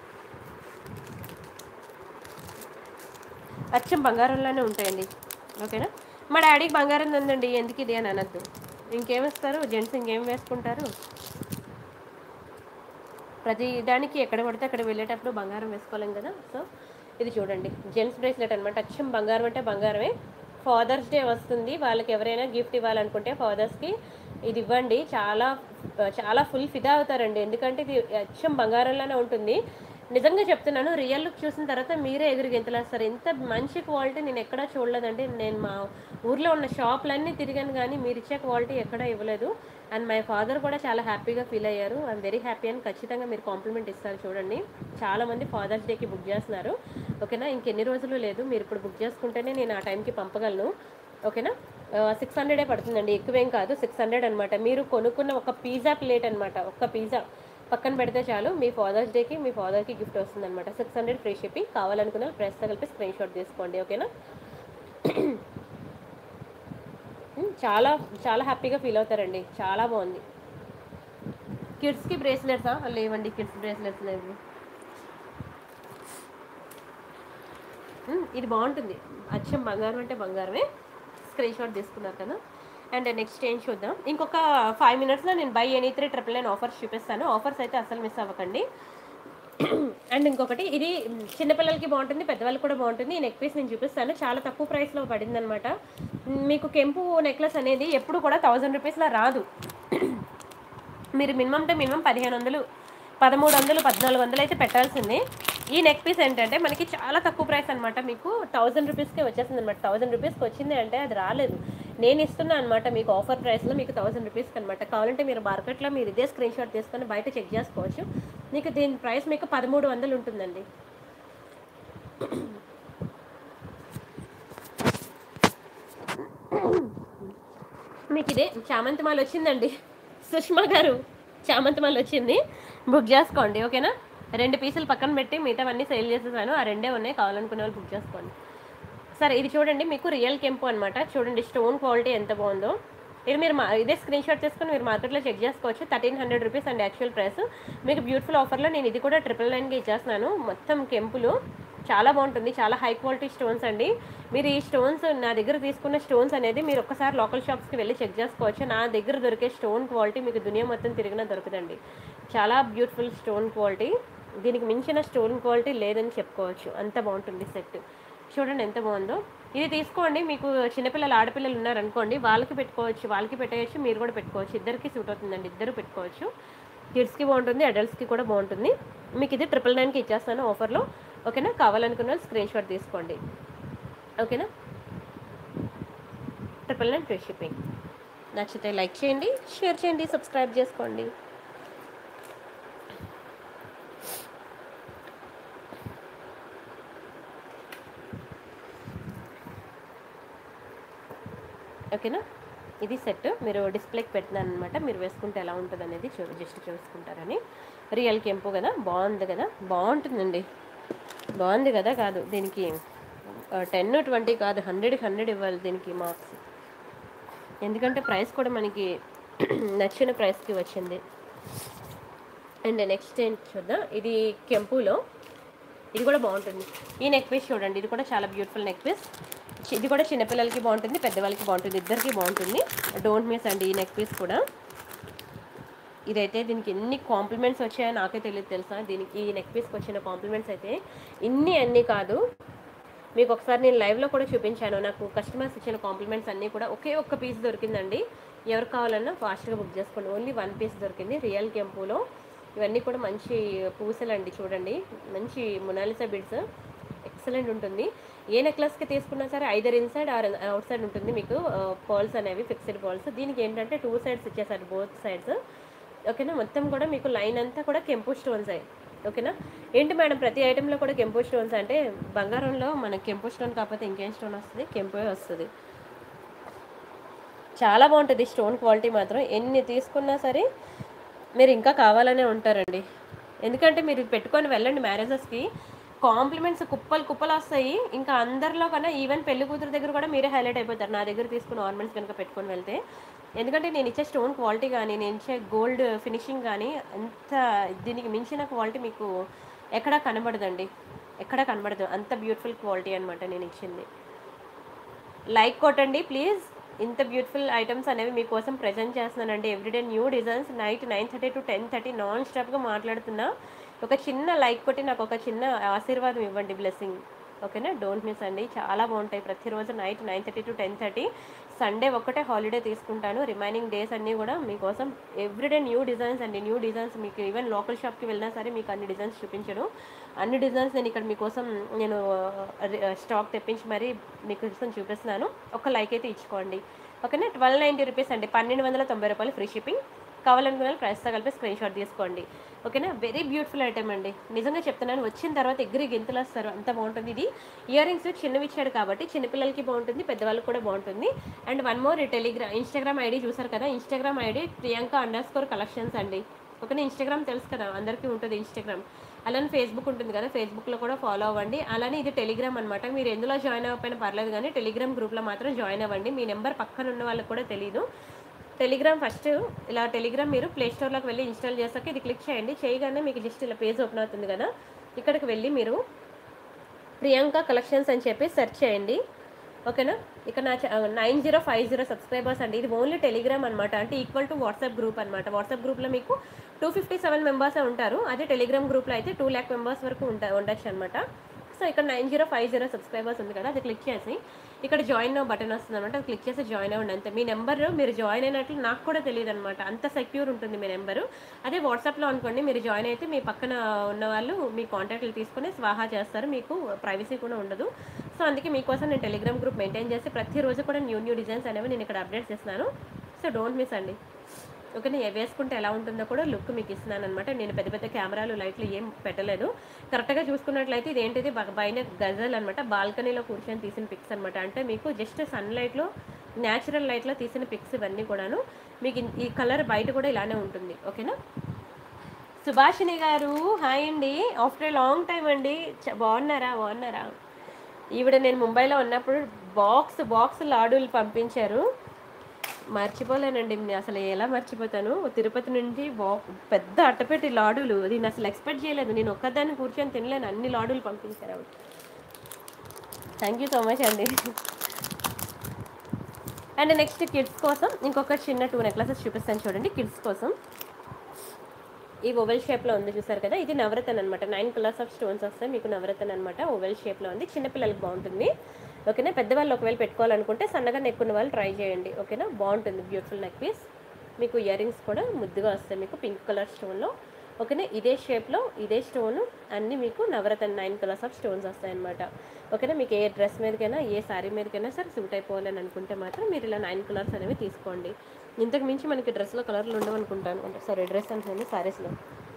అచ్చం బంగారంలోనే ఉంటాయండి, ఓకేనా. మా డాడీకి బంగారం ఉందండి, ఎందుకు ఇది అని అనద్దు. ఇంకేమిస్తారు జెంట్స్, ఇంకేం వేసుకుంటారు? ప్రతి దానికి ఎక్కడ పడితే అక్కడ వెళ్ళేటప్పుడు బంగారం వేసుకోలేం కదా. సో ఇది చూడండి, జెంట్స్ బ్రేస్లెట్ అనమాట, అచ్చం బంగారం అంటే బంగారమే. ఫాదర్స్ డే వస్తుంది, వాళ్ళకి ఎవరైనా గిఫ్ట్ ఇవ్వాలనుకుంటే ఫాదర్స్కి ఇది ఇవ్వండి. చాలా చాలా ఫుల్ ఫిదా అవుతారండి, ఎందుకంటే ఇది అచ్చం బంగారంలోనే ఉంటుంది. నిజంగా చెప్తున్నాను, రియల్ లుక్ చూసిన తర్వాత మీరే ఎదురు గెంతలేస్తారు. ఇంత మంచి క్వాలిటీ నేను ఎక్కడా చూడలేదండి. నేను మా ఊర్లో ఉన్న షాపులన్నీ తిరిగాను, కానీ మీరు ఇచ్చే క్వాలిటీ ఎక్కడా ఇవ్వలేదు. అండ్ మై ఫాదర్ కూడా చాలా హ్యాపీగా ఫీల్ అయ్యారు. ఐఎమ్ వెరీ హ్యాపీ అని ఖచ్చితంగా మీరు కాంప్లిమెంట్ ఇస్తారు. చూడండి, చాలామంది ఫాదర్స్ డేకి బుక్ చేస్తున్నారు, ఓకేనా. ఇంకెన్ని రోజులు లేదు, మీరు ఇప్పుడు బుక్ చేసుకుంటేనే నేను ఆ టైంకి పంపగలను, ఓకేనా. సిక్స్ హండ్రెడే పడుతుందండి, ఎక్కువేం కాదు, సిక్స్ హండ్రెడ్ అనమాట. మీరు కొనుక్కున్న ఒక పిజ్జా ప్లేట్ అనమాట, ఒక్క పిజ్జా పక్కన పెడితే చాలు, మీ ఫాదర్స్ డేకి మీ ఫాదర్కి గిఫ్ట్ వస్తుంది అనమాట. Six hundred free shipping. కావాలనుకున్న ప్రెస్తో కలిపి స్క్రీన్ షాట్ తీసుకోండి, ఓకేనా. చాలా చాలా హ్యాపీగా ఫీల్ అవుతారండి, చాలా బాగుంది. కిడ్స్కి బ్రేస్లెట్సా? లేవండి, కిడ్స్ బ్రేస్లెట్స్ లేవు. ఇది బాగుంటుంది, అచ్చం బంగారం అంటే బంగారమే. స్క్రీన్ షాట్ తీసుకున్నారు కదా. అండ్ నెక్స్ట్ ఏం చూద్దాం, ఇంకొక ఫైవ్ మినిట్స్లో నేను buy any three triple nine offers చూపిస్తాను. ఆఫర్స్ అయితే అసలు మిస్ అవ్వకండి. అండ్ ఇంకొకటి, ఇది చిన్నపిల్లలకి బాగుంటుంది, పెద్దవాళ్ళకి కూడా బాగుంటుంది. ఈ నెక్ పీస్ నేను చూపిస్తాను, చాలా తక్కువ ప్రైస్లో పడింది అనమాట. మీకు కెంపు నెక్లెస్ అనేది ఎప్పుడు కూడా థౌజండ్ రూపీస్లో రాదు. మీరు మినిమం టు మినిమం పదిహేను వందలు పదమూడు వందలు పద్నాలుగు వందలు అయితే పెట్టాల్సింది. ఈ నెక్ పీస్ ఏంటంటే మనకి చాలా తక్కువ ప్రైస్ అనమాట, మీకు థౌజండ్ రూపీస్కే వచ్చేసింది అనమాట. థౌజండ్ రూపీస్కి వచ్చింది అంటే అది రాలేదు, నేను ఇస్తున్నా అనమాట మీకు ఆఫర్ ప్రైస్లో, మీకు థౌజండ్ రూపీస్కి అనమాట. కావాలంటే మీరు మార్కెట్లో మీరు ఇదే స్క్రీన్ షాట్ తీసుకొని బయట చెక్ చేసుకోవచ్చు. మీకు దీని ప్రైస్ మీకు పదమూడు వందలు ఉంటుందండి. మీకు ఇదే చామంతి మాల వచ్చిందండి, సుష్మా గారు, చామంతి మాల వచ్చింది, బుక్ చేసుకోండి, ఓకేనా. రెండు పీసులు పక్కన పెట్టి మిగతావన్నీ సేల్ చేసేసాను, ఆ రెండే ఉన్నాయి, కావాలనుకునే వాళ్ళు బుక్ చేసుకోండి. సరే, ఇది చూడండి, మీకు రియల్ కెంపు అనమాట. చూడండి స్టోన్ క్వాలిటీ ఎంత బాగుందో. ఇది మీరు మా ఇదే స్క్రీన్ షాట్ తీసుకొని మీరు మార్కెట్లో చెక్ చేసుకోవచ్చు. థర్టీన్ హండ్రెడ్ రూపీస్ అండి యాక్చువల్ ప్రైస్. మీకు బ్యూటిఫుల్ ఆఫర్లో నేను ఇది కూడా ట్రిపుల్ నైన్కి ఇచ్చేస్తున్నాను. మొత్తం కెంపులు చాలా బాగుంటుంది, చాలా హై క్వాలిటీ స్టోన్స్ అండి. మీరు ఈ స్టోన్స్ నా దగ్గర తీసుకున్న స్టోన్స్ అనేది మీరు ఒక్కసారి లోకల్ షాప్స్కి వెళ్ళి చెక్ చేసుకోవచ్చు. నా దగ్గర దొరికే స్టోన్ క్వాలిటీ మీకు దునియా మొత్తం తిరిగినా దొరుకుతుంది. చాలా బ్యూటిఫుల్ స్టోన్ క్వాలిటీ, దీనికి మించిన స్టోన్ క్వాలిటీ లేదని చెప్పుకోవచ్చు, అంత బాగుంటుంది సెట్. చూడండి ఎంత బాగుందో. ఇది తీసుకోండి, మీకు చిన్నపిల్లలు ఆడపిల్లలు ఉన్నారనుకోండి, వాళ్ళకి పెట్టుకోవచ్చు, వాళ్ళకి పెట్టేయచ్చు, మీరు కూడా పెట్టుకోవచ్చు, ఇద్దరికి సూట్ అవుతుందండి, ఇద్దరు పెట్టుకోవచ్చు. కిడ్స్కి బాగుంటుంది, అడల్ట్స్కి కూడా బాగుంటుంది. మీకు ఇది ట్రిపుల్ నైన్కి ఇచ్చేస్తాను ఆఫర్లో, ఓకేనా. కావాలనుకున్న వాళ్ళు స్క్రీన్ షాట్ తీసుకోండి, ఓకేనా. Triple nine free shipping. నచ్చితే లైక్ చేయండి, షేర్ చేయండి, సబ్స్క్రైబ్ చేసుకోండి. ఓకేనా. ఇది సెట్ మీరు డిస్ప్లేకి పెట్టినాను అనమాట, మీరు వేసుకుంటే ఎలా ఉంటుంది అనేది చూ జస్ట్ చూసుకుంటారని. రియల్ కెంపు కదా, బాగుంది కదా, బాగుంటుందండి. బాగుంది కదా? కాదు దీనికి టెన్ ట్వంటీ కాదు, హండ్రెడ్కి హండ్రెడ్ ఇవ్వాలి దీనికి మార్క్స్. ఎందుకంటే ప్రైస్ కూడా మనకి నచ్చిన ప్రైస్కి వచ్చింది. అండ్ నెక్స్ట్ ఏంటి చూద్దాం, ఇది కెంపులో, ఇది కూడా బాగుంటుంది. ఈ నెక్ పీస్ చూడండి, ఇది కూడా చాలా బ్యూటిఫుల్ నెక్ పీస్. ఇది కూడా చిన్నపిల్లలకి బాగుంటుంది, పెద్దవాళ్ళకి బాగుంటుంది, ఇద్దరికి బాగుంటుంది. డోంట్ మిస్ అండి ఈ నెక్ పీస్ కూడా. ఇదైతే దీనికి ఎన్ని కాంప్లిమెంట్స్ వచ్చాయో నాకే తెలియదు తెలుసా. దీనికి ఈ నెక్ పీస్కి వచ్చిన కాంప్లిమెంట్స్ అయితే ఇన్ని అన్నీ కాదు, మీకు ఒకసారి నేను లైవ్లో కూడా చూపించాను. నాకు కస్టమర్స్ ఇచ్చిన కాంప్లిమెంట్స్ అన్నీ కూడా ఒకే ఒక్క పీస్ దొరికిందండి. ఎవరు కావాలన్నా ఫాస్ట్గా బుక్ చేసుకోండి. ఓన్లీ వన్ పీస్ దొరికింది రియల్ కెంపులో. ఇవన్నీ కూడా మంచి పూసలండి, చూడండి మంచి మొనాలిసా బిడ్స్, ఎక్సలెంట్ ఉంటుంది. ఏ నెక్లెస్కి తీసుకున్నా సరే either inside or outside ఉంటుంది మీకు పర్ల్స్ అనేవి, ఫిక్స్డ్ పర్ల్స్. దీనికి ఏంటంటే టూ సైడ్స్ ఇచ్చేసారు, బోత్ సైడ్స్. ఓకేనా, మొత్తం కూడా మీకు లైన్ అంతా కూడా కెంపు స్టోన్స్ అయ్యి. ఓకేనా, ఏంటి మేడం ప్రతి ఐటెంలో కూడా కెంపు స్టోన్స్ అంటే, బంగారంలో మనకి కెంపు స్టోన్ కాకపోతే ఇంకేం స్టోన్ వస్తుంది? కెంపే వస్తుంది. చాలా బాగుంటుంది స్టోన్ క్వాలిటీ మాత్రం. ఎన్ని తీసుకున్నా సరే మీరు ఇంకా కావాలనే ఉంటారండి. ఎందుకంటే మీరు పెట్టుకొని వెళ్ళండి మ్యారేజెస్కి, కాంప్లిమెంట్స్ కుప్పలు కుప్పలు వస్తాయి. ఇంకా అందరిలో కన్నా ఈవెన్ పెళ్లి కూతురు దగ్గర కూడా మీరే హైలైట్ అయిపోతారు నా దగ్గర తీసుకున్న ఆర్నమెంట్స్ కనుక పెట్టుకొని వెళ్తే. ఎందుకంటే నేను ఇచ్చే స్టోన్ క్వాలిటీ కానీ, నేను ఇచ్చే గోల్డ్ ఫినిషింగ్ కానీ అంత, దీనికి మించిన క్వాలిటీ మీకు ఎక్కడా కనబడదండి, ఎక్కడా కనబడదు. అంత బ్యూటిఫుల్ క్వాలిటీ అనమాట నేను ఇచ్చింది. లైక్ కొట్టండి ప్లీజ్. ఇంత బ్యూటిఫుల్ ఐటమ్స్ అనేవి మీకోసం ప్రజెంట్ చేస్తున్నానండి. Everyday new designs. Night nine thirty to ten thirty non స్టాప్గా మాట్లాడుతున్నా. ఒక చిన్న లైక్ కొట్టి నాకు ఒక చిన్న ఆశీర్వాదం ఇవ్వండి, బ్లెస్సింగ్. ఓకేనా, డోంట్ మిస్ అండి, చాలా బాగుంటాయి. ప్రతిరోజు night nine thirty to ten thirty Sunday ఒక్కటే హాలిడే తీసుకుంటాను. రిమైనింగ్ డేస్ అన్నీ కూడా మీకోసం ఎవ్రీడే న్యూ డిజైన్స్ అండి, న్యూ డిజైన్స్. మీకు ఈవెన్ లోకల్ షాప్కి వెళ్ళినా సరే మీకు అన్ని డిజైన్స్ చూపించను. అన్ని డిజైన్స్ నేను ఇక్కడ మీకోసం నేను స్టాక్ తెప్పించి మరీ మీకోసం చూపిస్తున్నాను. ఒక లైక్ అయితే ఇచ్చుకోండి. ఓకేనా, ట్వెల్వ్ నైంటీ రూపీస్ అండి, పన్నెండు వందల తొంభై రూపాయలు ఫ్రీ షిప్పింగ్. కావాలనుకున్న ప్రైస్తో కలిపి స్క్రీన్ షాట్ తీసుకోండి. ఓకేనా, వెరీ బ్యూటిఫుల్ ఐటమ్ అండి, నిజంగా చెప్తున్నాను. వచ్చిన తర్వాత ఎగ్రి గింతలు వస్తారు, అంత బాగుంటుంది. ఇది ఇయర్ రింగ్స్ చిన్నవి ఇచ్చాడు కాబట్టి చిన్నపిల్లలకి బాగుంటుంది, పెద్దవాళ్ళకి కూడా బాగుంటుంది. And one more, Telegram Instagram ID చూసారు కదా, Instagram ID Priyanka underscore collections అండి. ఓకేనా, ఇన్స్టాగ్రామ్ తెలుసు కదా అందరికీ ఉంటుంది ఇన్స్టాగ్రామ్. అలానే ఫేస్బుక్ ఉంటుంది కదా, ఫేస్బుక్లో కూడా ఫాలో అవ్వండి. అలానే ఇది టెలిగ్రామ్ అనమాట. మీరు ఎందులో జాయిన్ అవ్వకపోయినా పర్లేదు కానీ టెలిగ్రామ్ గ్రూప్లో మాత్రం జాయిన్ అవ్వండి. మీ నెంబర్ పక్కన ఉన్న వాళ్ళకి కూడా తెలియదు. టెలిగ్రామ్ ఫస్ట్ ఇలా టెలిగ్రామ్ మీరు ప్లే స్టోర్లోకి వెళ్ళి ఇన్స్టాల్ చేసాక ఇది క్లిక్ చేయండి. చేయగానే మీకు జస్ట్ ఇలా పేజ్ ఓపెన్ అవుతుంది కదా, ఇక్కడికి వెళ్ళి మీరు ప్రియాంక కలెక్షన్స్ అని చెప్పి సెర్చ్ చేయండి. ఓకేనా, ఇక నా nine zero five zero subscribers అండి. ఇది ఓన్లీ టెలిగ్రామ్ అనమాట, అంటే ఈక్వల్ టు వాట్సాప్ గ్రూప్ అనమాట. వాట్సాప్ గ్రూప్లో మీకు టూ ఫిఫ్టీ సెవెన్ మెంబర్సే ఉంటారు. అదే టెలిగ్రామ్ గ్రూప్లో అయితే టూ ల్యాక్ మెంబర్స్ వరకు ఉంటా ఉండొచ్చు అనమాట. సో ఇక్కడ nine zero five zero subscribers ఉంది కదా, అది క్లిక్ చేసి ఇక్కడ జాయిన్ బటన్ వస్తుంది అనమాట, అది క్లిక్ చేసి జాయిన్ అవ్వండి అంతే. మీ నెంబర్ మీరు జాయిన్ అయినట్లు నాకు కూడా తెలియదు అనమాట, అంత సెక్యూర్ ఉంటుంది మీ నెంబరు. అదే వాట్సాప్లో అనుకోండి, మీరు జాయిన్ అయితే మీ పక్కన ఉన్న వాళ్ళు మీ కాంటాక్ట్లు తీసుకుని స్వాహా చేస్తారు, మీకు ప్రైవసీ కూడా ఉండదు. సో అందుకే మీకోసం నేను టెలిగ్రామ్ గ్రూప్ మెయింటైన్ చేసి ప్రతిరోజు కూడా న్యూ న్యూ డిజైన్స్ అనేవి నేను ఇక్కడ అప్డేట్ చేస్తున్నాను. సో డోంట్ మిస్ అండి. ఓకే, నేను వేసుకుంటే ఎలా ఉంటుందో కూడా లుక్ మీకు ఇస్తున్నాను అనమాట. నేను పెద్ద పెద్ద కెమెరాలు లైట్లు ఏం పెట్టలేదు. కరెక్ట్గా చూసుకున్నట్లయితే ఇది ఏంటిది పైన గజల్ అనమాట, బాల్కనీలో కూర్చొని తీసిన పిక్స్ అనమాట. అంటే మీకు జస్ట్ సన్లైట్లో న్యాచురల్ లైట్లో తీసిన పిక్స్ ఇవన్నీ కూడాను. మీకు ఈ కలర్ బయట కూడా ఇలానే ఉంటుంది. ఓకేనా, సుభాషిణి గారు హాయ్ అండి, ఆఫ్టర్ ఏ లాంగ్ టైం అండి. బాగున్నారా బాగున్నారా ఈవిడ నేను ముంబైలో ఉన్నప్పుడు బాక్స్ బాక్స్ లాడులు పంపించారు, మర్చిపోలేనండి. అసలు ఎలా మర్చిపోతాను. తిరుపతి నుండి బా పెద్ద అట్టపెట్టి లాడులు, నేను అసలు ఎక్స్పెక్ట్ చేయలేదు. నేను ఒక్కదాన్ని కూర్చొని తినలేను, అన్ని లాడులు పంపించారు ఆవిడ. థ్యాంక్ యూ సో మచ్ అండి. అండ్ నెక్స్ట్ కిడ్స్ కోసం ఇంకొక చిన్న టూ నెక్లెసెస్ చూపిస్తాను చూడండి. కిడ్స్ కోసం ఈ ఓవెల్ షేప్లో ఉంది చూసారు కదా, ఇది నవరత్న అనమాట. నైన్ కలర్స్ ఆఫ్ స్టోన్స్ వస్తాయి మీకు, నవరత్న అనమాట. ఓవెల్ షేప్లో ఉంది, చిన్నపిల్లలకి బాగుంటుంది. ఓకేనా, పెద్దవాళ్ళు ఒకవేళ పెట్టుకోవాలనుకుంటే సన్నగా నెక్ ఉన్న వాళ్ళు ట్రై చేయండి. ఓకేనా, బాగుంటుంది బ్యూటిఫుల్ నెక్ పీస్. మీకు ఇయర్ రింగ్స్ కూడా ముద్దుగా వస్తాయి మీకు పింక్ కలర్ స్టోన్లో. ఓకేనా, ఇదే షేప్లో ఇదే స్టోను అన్నీ మీకు Navaratna nine colours of stones వస్తాయన్నమాట. ఓకేనా, మీకు ఏ డ్రెస్ మీదకైనా ఏ శారీ మీదకైనా సరే సూట్ అయిపోవాలని అనుకుంటే మాత్రం మీరు ఇలా నైన్ కలర్స్ అనేవి తీసుకోండి. ఇంతకు మించి మనకి డ్రెస్లో కలర్లు ఉండవు అనుకుంటాను, అంటే సారీ డ్రెస్ అంటే శారీస్లో.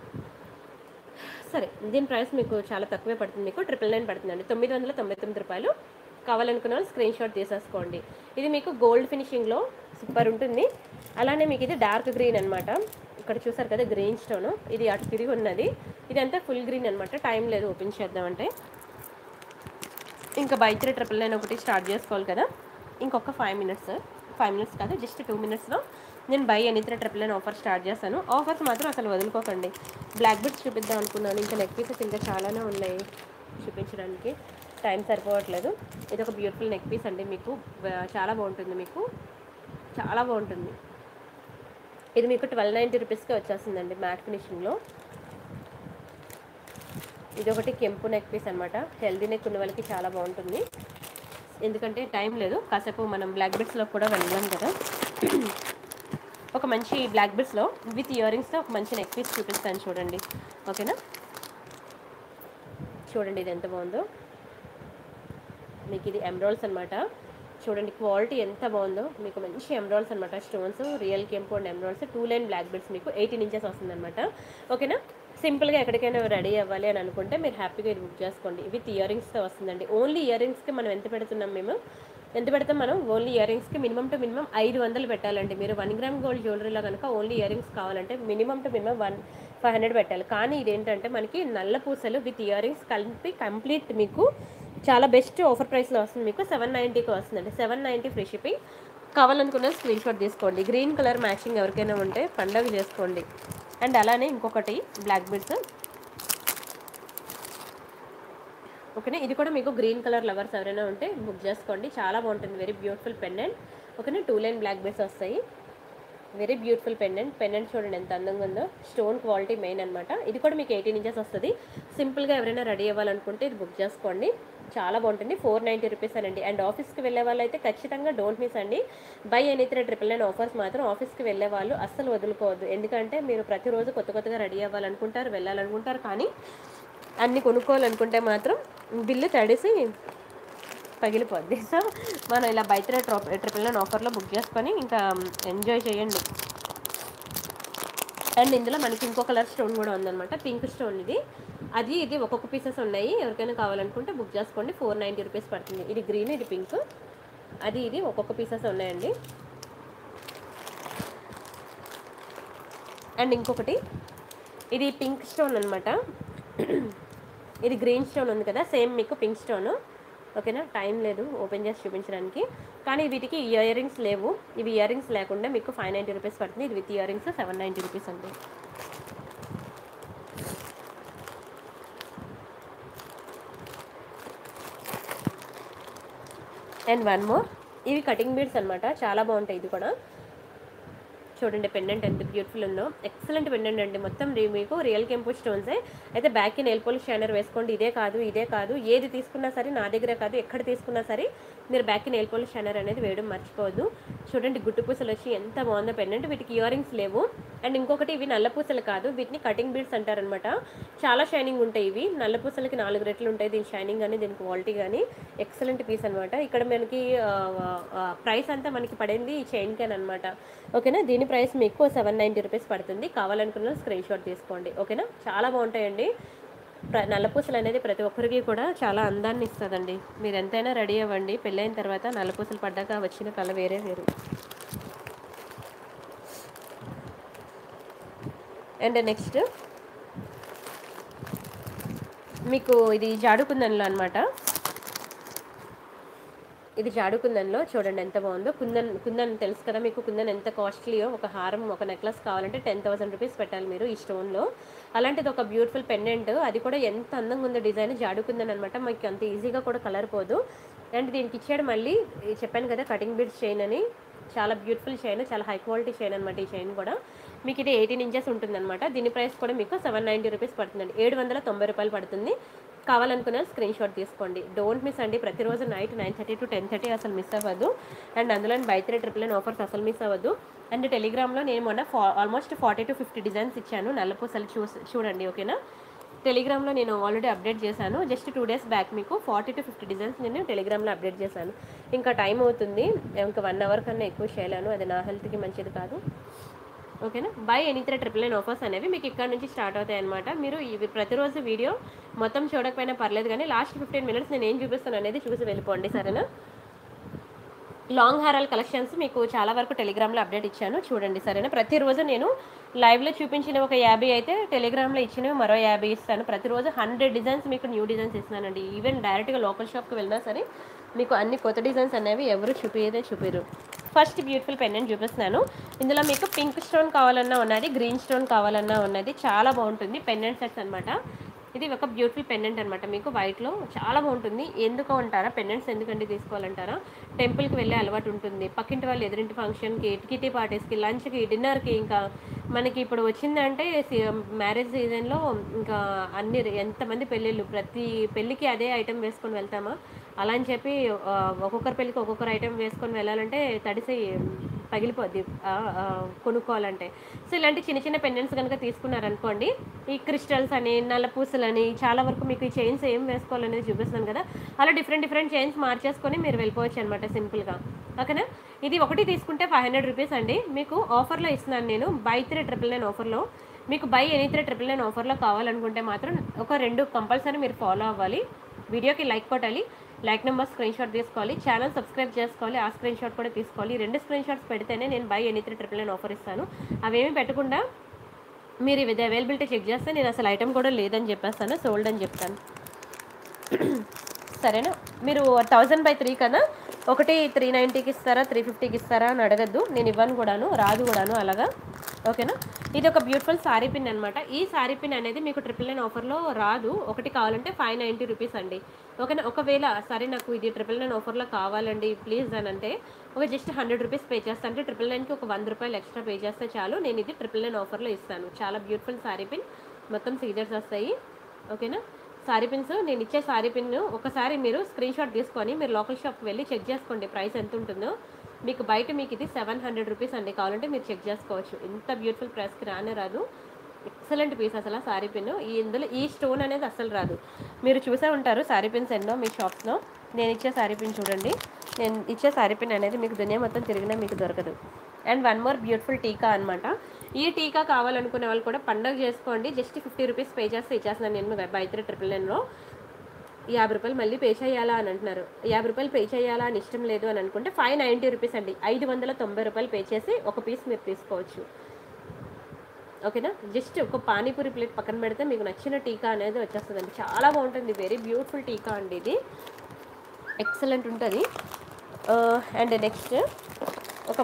సరే, దీని ప్రైస్ మీకు చాలా తక్కువే పడుతుంది, మీకు ట్రిపుల్ నైన్ పడుతుందండి, తొమ్మిది వందల తొంభై తొమ్మిది రూపాయలు. కావాలనుకున్న వాళ్ళు స్క్రీన్ షాట్ తీసేసుకోండి. ఇది మీకు గోల్డ్ ఫినిషింగ్లో సూపర్ ఉంటుంది. అలానే మీకు ఇది డార్క్ గ్రీన్ అనమాట. ఇక్కడ చూసారు కదా గ్రీన్ స్టోను, ఇది అటు తిరిగి ఉన్నది. ఇదంతా ఫుల్ గ్రీన్ అనమాట. టైం లేదు ఓపెన్ చేద్దామంటే. ఇంకా బై త్రీ ట్రిపుల్ నైన్ ఒకటి స్టార్ట్ చేసుకోవాలి కదా, ఇంకొక ఫైవ్ మినిట్స్ ఫైవ్ మినిట్స్ కాదు జస్ట్ టూ మినిట్స్లో నేను buy any three triple nine offer start చేస్తాను. ఆఫర్స్ మాత్రం అసలు వదులుకోకండి. బ్లాక్ బిట్స్ చూపిద్దాం అనుకున్నాను, ఇంకా నెక్ పీసెస్ ఇంకా చాలానే ఉన్నాయి చూపించడానికి, టైం సరిపోవట్లేదు. ఇది ఒక బ్యూటిఫుల్ నెక్ పీస్ అండి, మీకు చాలా బాగుంటుంది, మీకు చాలా బాగుంటుంది. ఇది మీకు ట్వెల్వ్ నైంటీ రూపీస్కి వచ్చేస్తుందండి మ్యాట్ ఫినిషింగ్లో. ఇది ఒకటి కెంపు నెక్ పీస్ అనమాట, హెల్దీ నెక్ ఉన్న వాళ్ళకి చాలా బాగుంటుంది. ఎందుకంటే టైం లేదు, కాసేపు మనం బ్లాక్ బిట్స్లో కూడా వెళ్ళాం కదా. ఒక మంచి బ్లాక్ బిట్స్లో విత్ ఇయర్ రింగ్స్తో ఒక మంచి నెక్ పీస్ చూపిస్తాను చూడండి, ఓకేనా. చూడండి ఇది ఎంత బాగుందో, మీకు ఇది ఎమరాల్డ్స్ అనమాట. చూడండి క్వాలిటీ ఎంత బాగుందో, మీకు మంచి ఎమరాల్డ్స్ అనమాట, స్టోన్స్ రియల్ కెంపు and emeralds, two line black bits మీకు ఎయిటీన్ ఇంచెస్ వస్తుందన్నమాట, ఓకేనా. సింపుల్గా ఎక్కడికైనా రెడీ అవ్వాలి అని అనుకుంటే మీరు హ్యాపీగా ఇది బుక్ చేసుకోండి. విత్ ఇయర్ రింగ్స్తో వస్తుందండి. ఓన్లీ ఇయర్ రింగ్స్కి మనం ఎంత పెడుతున్నాం, మేము ఎంత పెడతాం మనం ఓన్లీ ఇయర్ రింగ్స్కి మినిమం టు మినిమం ఐదు వందలు పెట్టాలండి. మీరు వన్ గ్రామ్ గోల్డ్ జ్యువెలరీలో కనుక ఓన్లీ ఇయర్ రింగ్స్ కావాలంటే minimum to minimum one five hundred పెట్టాలి. కానీ ఇదేంటంటే మనకి నల్ల పూసలు విత్ ఇయర్ రింగ్స్ కలిపి కంప్లీట్ మీకు చాలా బెస్ట్ ఆఫర్ ప్రైస్లో వస్తుంది, మీకు సెవెన్ నైంటీకి వస్తుందండి. Seven ninety free shipping. కావాలనుకున్న స్క్రీన్ షాట్ తీసుకోండి. గ్రీన్ కలర్ మ్యాచింగ్ ఎవరికైనా ఉంటే పండగ చేసుకోండి. అండ్ అలానే ఇంకొకటి బ్లాక్ బిడ్స్, ఓకేనా. ఇది కూడా మీకు గ్రీన్ కలర్ లవర్స్ ఎవరైనా ఉంటే బుక్ చేసుకోండి, చాలా బాగుంటుంది. వెరీ బ్యూటిఫుల్ పెండెంట్, ఓకేనా. టూ లైన్ బ్లాక్ బిడ్స్ వస్తాయి, వెరీ బ్యూటిఫుల్ పెండెంట్. పెండెంట్ చూడండి ఎంత అందంగా ఉందో, స్టోన్ క్వాలిటీ మెయిన్ అనమాట. ఇది కూడా మీకు ఎయిటీన్ ఇంచెస్ వస్తుంది. సింపుల్గా ఎవరైనా రెడీ అవ్వాలనుకుంటే ఇది బుక్ చేసుకోండి, చాలా బాగుంటుంది. ఫోర్ నైంటీ రూపీస్ అనండి. అండ్ ఆఫీస్కి వెళ్ళే వాళ్ళు అయితే ఖచ్చితంగా డోంట్ మిస్ అండి. Buy any three triple nine offers మాత్రం ఆఫీస్కి వెళ్ళే వాళ్ళు అస్సలు వదులుకోవద్దు. ఎందుకంటే మీరు ప్రతిరోజు కొత్త కొత్తగా రెడీ అవ్వాలనుకుంటారు, వెళ్ళాలనుకుంటారు, కానీ అన్నీ కొనుక్కోవాలనుకుంటే మాత్రం బిల్లు తడిసి పగిలిపోద్ది. సో మనం ఇలా బై త్రీ ట్రిపుల్ నైన్ ఆఫర్లో బుక్ చేసుకొని ఇంకా ఎంజాయ్ చేయండి. అండ్ ఇందులో మనకి ఇంకో కలర్ స్టోన్ కూడా ఉందన్నమాట, పింక్ స్టోన్. ఇది అది ఇది ఒక్కొక్క పీసెస్ ఉన్నాయి, ఎవరికైనా కావాలనుకుంటే బుక్ చేసుకోండి. ఫోర్ నైంటీ రూపీస్ పడుతుంది. ఇది గ్రీన్, ఇది పింక్, అది ఇది ఒక్కొక్క పీసెస్ ఉన్నాయండి. అండ్ ఇంకొకటి ఇది పింక్ స్టోన్ అనమాట, ఇది గ్రీన్ స్టోన్ ఉంది కదా, సేమ్ మీకు పింక్ స్టోన్, ఓకేనా. టైం లేదు ఓపెన్ చేసి చూపించడానికి, కానీ వీటికి ఇయర్ రింగ్స్ లేవు. ఇవి ఇయర్ రింగ్స్ లేకుండా మీకు ఫైవ్ నైంటీ రూపీస్ పడుతుంది. ఇది with year rings seven ninety rupees అండి. అండ్ వన్ మోర్, ఇవి కటింగ్ బీడ్స్ అనమాట, చాలా బాగుంటాయి. ఇది కూడా చూడండి పెండెంట్ ఎంత బ్యూటిఫుల్ ఉందో, ఎక్సలెంట్ పెండెంట్ అండి. మొత్తం మీకు రియల్ కెంపు స్టోన్సే. అయితే బ్యాక్కి నెయిల్ పాలిష్ షైనర్ వేసుకోండి. ఇదే కాదు ఇదే కాదు ఏది తీసుకున్నా సరే, నా దగ్గర కాదు ఎక్కడ తీసుకున్నా సరే మీరు బ్యాక్కి నెయిల్ పాలిష్ షైనర్ అనేది వేయడం మర్చిపోవద్దు. చూడండి గుట్టు పూసలు వచ్చి ఎంత బాగుందో పెండెంట్. వీటికి ఇయర్ రింగ్స్ లేవు. అండ్ ఇంకొకటి ఇవి నల్ల పూసలు కాదు, వీటిని కటింగ్ బీడ్స్ అంటారనమాట. చాలా షైనింగ్ ఉంటాయి ఇవి. నల్ల పూసలకి నాలుగు రెట్లు ఉంటాయి దీని షైనింగ్ కానీ, దీని క్వాలిటీ కానీ. ఎక్సలెంట్ పీస్ అనమాట. ఇక్కడ మనకి ప్రైస్ అంతా మనకి పడింది ఈ చైన్ క్యాన్ అనమాట, ఓకేనా. దీని ప్రైస్ మీకు సెవెన్ నైంటీ రూపీస్ పడుతుంది. కావాలనుకున్న స్క్రీన్ షాట్ తీసుకోండి, ఓకేనా. చాలా బాగుంటాయండి. నల్లపూసలు అనేది ప్రతి ఒక్కరికి కూడా చాలా అందాన్ని ఇస్తుందండి. మీరు ఎంతైనా రెడీ అవ్వండి, పెళ్ళైన తర్వాత నల్లపూసలు పడ్డాక వచ్చిన కళ వేరే వేరు. అండ్ నెక్స్ట్ మీకు ఇది జాడుకుందన్లో అనమాట. ఇది జాడు కుందన్లో చూడండి ఎంత బాగుందో. కుందన్ కుందన్ తెలుసు కదా మీకు, కుందన్ ఎంత కాస్ట్లీయో. ఒక హారం ఒక నెక్లెస్ కావాలంటే టెన్ థౌసండ్ రూపీస్ పెట్టాలి మీరు ఈ స్టోన్లో. అలాంటిది ఒక బ్యూటిఫుల్ పెండెంట్, అది కూడా ఎంత అందంగా ఉందో డిజైన్. జాడు కుందన్ అనమాట, మీకు అంత ఈజీగా కూడా కలర్ పోదు. అండ్ దీనికి ఇచ్చాడు మళ్ళీ చెప్పాను కదా కటింగ్ బీడ్స్ చైన్ అని, చాలా బ్యూటిఫుల్ చైన్, చాలా హై క్వాలిటీ చైన్ అనమాట. ఈ చైన్ కూడా మీకు ఇది ఎయిటీన్ ఇంచెస్ ఉంటుందన్నమాట. దీని ప్రైస్ కూడా మీకు సెవెన్ నైంటీ రూపీస్ పడుతుందండి, ఏడు వందల తొంభై రూపాయలు పడుతుంది. కావాలనుకున్న స్క్రీన్ షాట్ తీసుకోండి. డోంట్ మిస్ అండి. ప్రతిరోజు night nine thirty to ten thirty అసలు మిస్ అవ్వద్దు. అండ్ అందులో buy three triple nine offers అసలు మిస్ అవ్వద్దు. అండ్ టెలిగ్రామ్లో నేను మొన్న ఫా almost forty to fifty designs ఇచ్చాను, నల్లపూసలు చూ చూడండి ఓకేనా. టెలిగ్రామ్లో నేను ఆల్రెడీ అప్డేట్ చేశాను, జస్ట్ టూ డేస్ బ్యాక్ మీకు ఫార్టీ టు ఫిఫ్టీ డిజైన్స్ నేను టెలిగ్రామ్లో అప్డేట్ చేశాను. ఇంకా టైం అవుతుంది, ఇంకా వన్ అవర్ కన్నా ఎక్కువ చేయలేను, అది నా హెల్త్కి మంచిది కాదు, ఓకేనా. Buy any three triple nine offers అనేవి మీకు ఇక్కడ నుంచి స్టార్ట్ అవుతాయి అనమాట. మీరు ఇవి ప్రతిరోజు వీడియో మొత్తం చూడకపోయినా పర్లేదు, కానీ లాస్ట్ ఫిఫ్టీన్ మినిట్స్ నేను ఏం చూపిస్తాను అనేది చూసి వెళ్ళిపోండి, సరేనా. లాంగ్ హారాల కలెక్షన్స్ మీకు చాలా వరకు టెలిగ్రామ్లో అప్డేట్ ఇచ్చాను, చూడండి సరేనా. ప్రతిరోజు నేను లైవ్లో చూపించిన ఒక యాభై అయితే టెలిగ్రామ్లో ఇచ్చినవి మరో యాభై ఇస్తాను. ప్రతిరోజు హండ్రెడ్ డిజైన్స్ మీకు న్యూ డిజైన్స్ ఇస్తున్నానండి. ఈవెన్ డైరెక్ట్గా లోకల్ షాప్కి వెళ్ళినా సరే మీకు అన్ని కొత్త డిజైన్స్ అనేవి ఎవరు చూపించదే చూపిరు. ఫస్ట్ బ్యూటిఫుల్ పెండెంట్ చూపిస్తున్నాను. ఇందులో మీకు పింక్ స్టోన్ కావాలన్నా ఉన్నది, గ్రీన్ స్టోన్ కావాలన్నా ఉన్నది. చాలా బాగుంటుంది పెండెంట్ సెట్స్ అనమాట. ఇది ఒక బ్యూటిఫుల్ పెండెంట్ అనమాట, మీకు వైట్లో చాలా బాగుంటుంది. ఎందుకు అంటారా, పెండెంట్స్ ఎందుకంటే తీసుకోవాలంటారా, టెంపుల్కి వెళ్ళే అలవాటు ఉంటుంది, పక్కింటి వాళ్ళు ఎదురింటి ఫంక్షన్కి, కిటీ పార్టీస్కి, లంచ్కి, డిన్నర్కి, ఇంకా మనకి ఇప్పుడు వచ్చిందంటే మ్యారేజ్ సీజన్లో ఇంకా అన్ని ఎంతమంది పెళ్ళిళ్ళు, ప్రతి పెళ్ళికి అదే ఐటెం వేసుకొని వెళ్తామా, అలా అని చెప్పి ఒక్కొక్కరి పెళ్ళికి ఒక్కొక్కరు ఐటెం వేసుకొని వెళ్ళాలంటే తడిసి పగిలిపోద్ది కొనుక్కోవాలంటే. సో ఇలాంటి చిన్న చిన్న పెండెంట్స్ కనుక తీసుకున్నారనుకోండి, ఈ క్రిస్టల్స్ అని, నల్ల పూసలని, చాలా వరకు మీకు ఈ చైన్స్ ఏం వేసుకోవాలనేది చూపిస్తాను కదా, అలా డిఫరెంట్ డిఫరెంట్ చైన్స్ మార్చేసుకొని మీరు వెళ్ళిపోవచ్చు అనమాట సింపుల్గా, ఓకేనా. ఇది ఒకటి తీసుకుంటే ఫైవ్ హండ్రెడ్ రూపీస్ అండి. మీకు ఆఫర్లో ఇస్తున్నాను నేను, బై త్రీ ట్రిపుల్ నైన్ ఆఫర్లో. మీకు buy any three triple nine ఆఫర్లో కావాలనుకుంటే మాత్రం ఒక రెండు కంపల్సరీ మీరు ఫాలో అవ్వాలి. వీడియోకి లైక్ కొట్టాలి, లైక్ నెంబర్ స్క్రీన్ షాట్ తీసుకోవాలి, ఛానల్ సబ్స్క్రైబ్ చేసుకోవాలి, ఆ స్క్రీన్ షాట్ కూడా తీసుకోవాలి. రెండు స్క్రీన్ షాట్స్ పెడితేనే నేను buy any three triple nine offer ఇస్తాను. అవేమీ పెట్టకుండా మీరు ఇది అవైలబిలిటీ చెక్ చేస్తే నేను అసలు ఐటమ్ కూడా లేదని చెప్పేస్తాను, సోల్డ్ అని చెప్తాను, సరేనా. మీరు థౌజండ్ బై త్రీ కదా, ఒకటి త్రీ నైంటీకి ఇస్తారా, త్రీ ఫిఫ్టీకి ఇస్తారా అని అడగద్దు, నేను ఇవ్వను కూడాను, రాదు కూడాను అలాగా, ఓకేనా. ఇది ఒక బ్యూటిఫుల్ శారీ పిన్ అనమాట. ఈ శారీ పిన్ అనేది మీకు ట్రిపుల్ నైన్ ఆఫర్లో రాదు, ఒకటి కావాలంటే ఫైవ్ నైంటీ రూపీస్ అండి, ఓకేనా. ఒకవేళ సరే నాకు ఇది ట్రిపుల్ నైన్ ఆఫర్లో కావాలండి ప్లీజ్ అని అంటే ఒక జస్ట్ హండ్రెడ్ రూపీస్ పే చేస్తాను, అంటే ట్రిపుల్ నైన్కి ఒక వంద రూపాయలు ఎక్స్ట్రా పే చేస్తే చాలు, నేను ఇది ట్రిపుల్ నైన్ ఆఫర్లో ఇస్తాను. చాలా బ్యూటిఫుల్ శారీ పిన్, మొత్తం సీజర్స్ వస్తాయి, ఓకేనా. శారీ పిన్స్ నేను ఇచ్చే శారీ పిన్ ఒకసారి మీరు స్క్రీన్ షాట్ తీసుకొని మీరు లోకల్ షాప్కి వెళ్ళి చెక్ చేసుకోండి ప్రైస్ ఎంత ఉంటుందో. మీకు బయట మీకు ఇది సెవెన్ హండ్రెడ్ రూపీస్ అండి, కావాలంటే మీరు చెక్ చేసుకోవచ్చు. ఇంత బ్యూటిఫుల్ ప్రైస్కి రానే రాదు, ఎక్సలెంట్ పీస్ అసలు శారీ పిన్. ఈ ఇందులో ఈ స్టోన్ అనేది అసలు రాదు, మీరు చూసే ఉంటారు శారీ పిన్స్ ఎన్నో మీ షాప్స్లో. నేను ఇచ్చే శారీ పిన్ చూడండి, నేను ఇచ్చే శారీ పిన్ అనేది మీకు దునియా మొత్తం తిరిగినా మీకు దొరకదు. అండ్ వన్ మోర్ బ్యూటిఫుల్ టీకా అనమాట. ఈ టీకా కావాలనుకునే వాళ్ళు కూడా పండగ చేసుకోండి, జస్ట్ ఫిఫ్టీ రూపీస్ పే చేస్తే ఇచ్చేస్తున్నాను నేను బై త్రీ ట్రిపుల్ నైన్లో. యాభై రూపాయలు మళ్ళీ పే చేయాలా అని అంటున్నారు, యాభై రూపాయలు పే చేయాలా అని ఇష్టం లేదు అని అనుకుంటే ఫైవ్ నైంటీ రూపీస్ అండి, ఐదు వందల తొంభై రూపాయలు పే చేసి ఒక పీస్ మీరు తీసుకోవచ్చు, ఓకేనా. జస్ట్ ఒక పానీపూరి ప్లేట్ పక్కన పెడితే మీకు నచ్చిన టీకా అనేది వచ్చేస్తుందండి, చాలా బాగుంటుంది, వెరీ బ్యూటిఫుల్ టీకా అండి ఇది, ఎక్సలెంట్ ఉంటుంది. అండ్ నెక్స్ట్ ఒక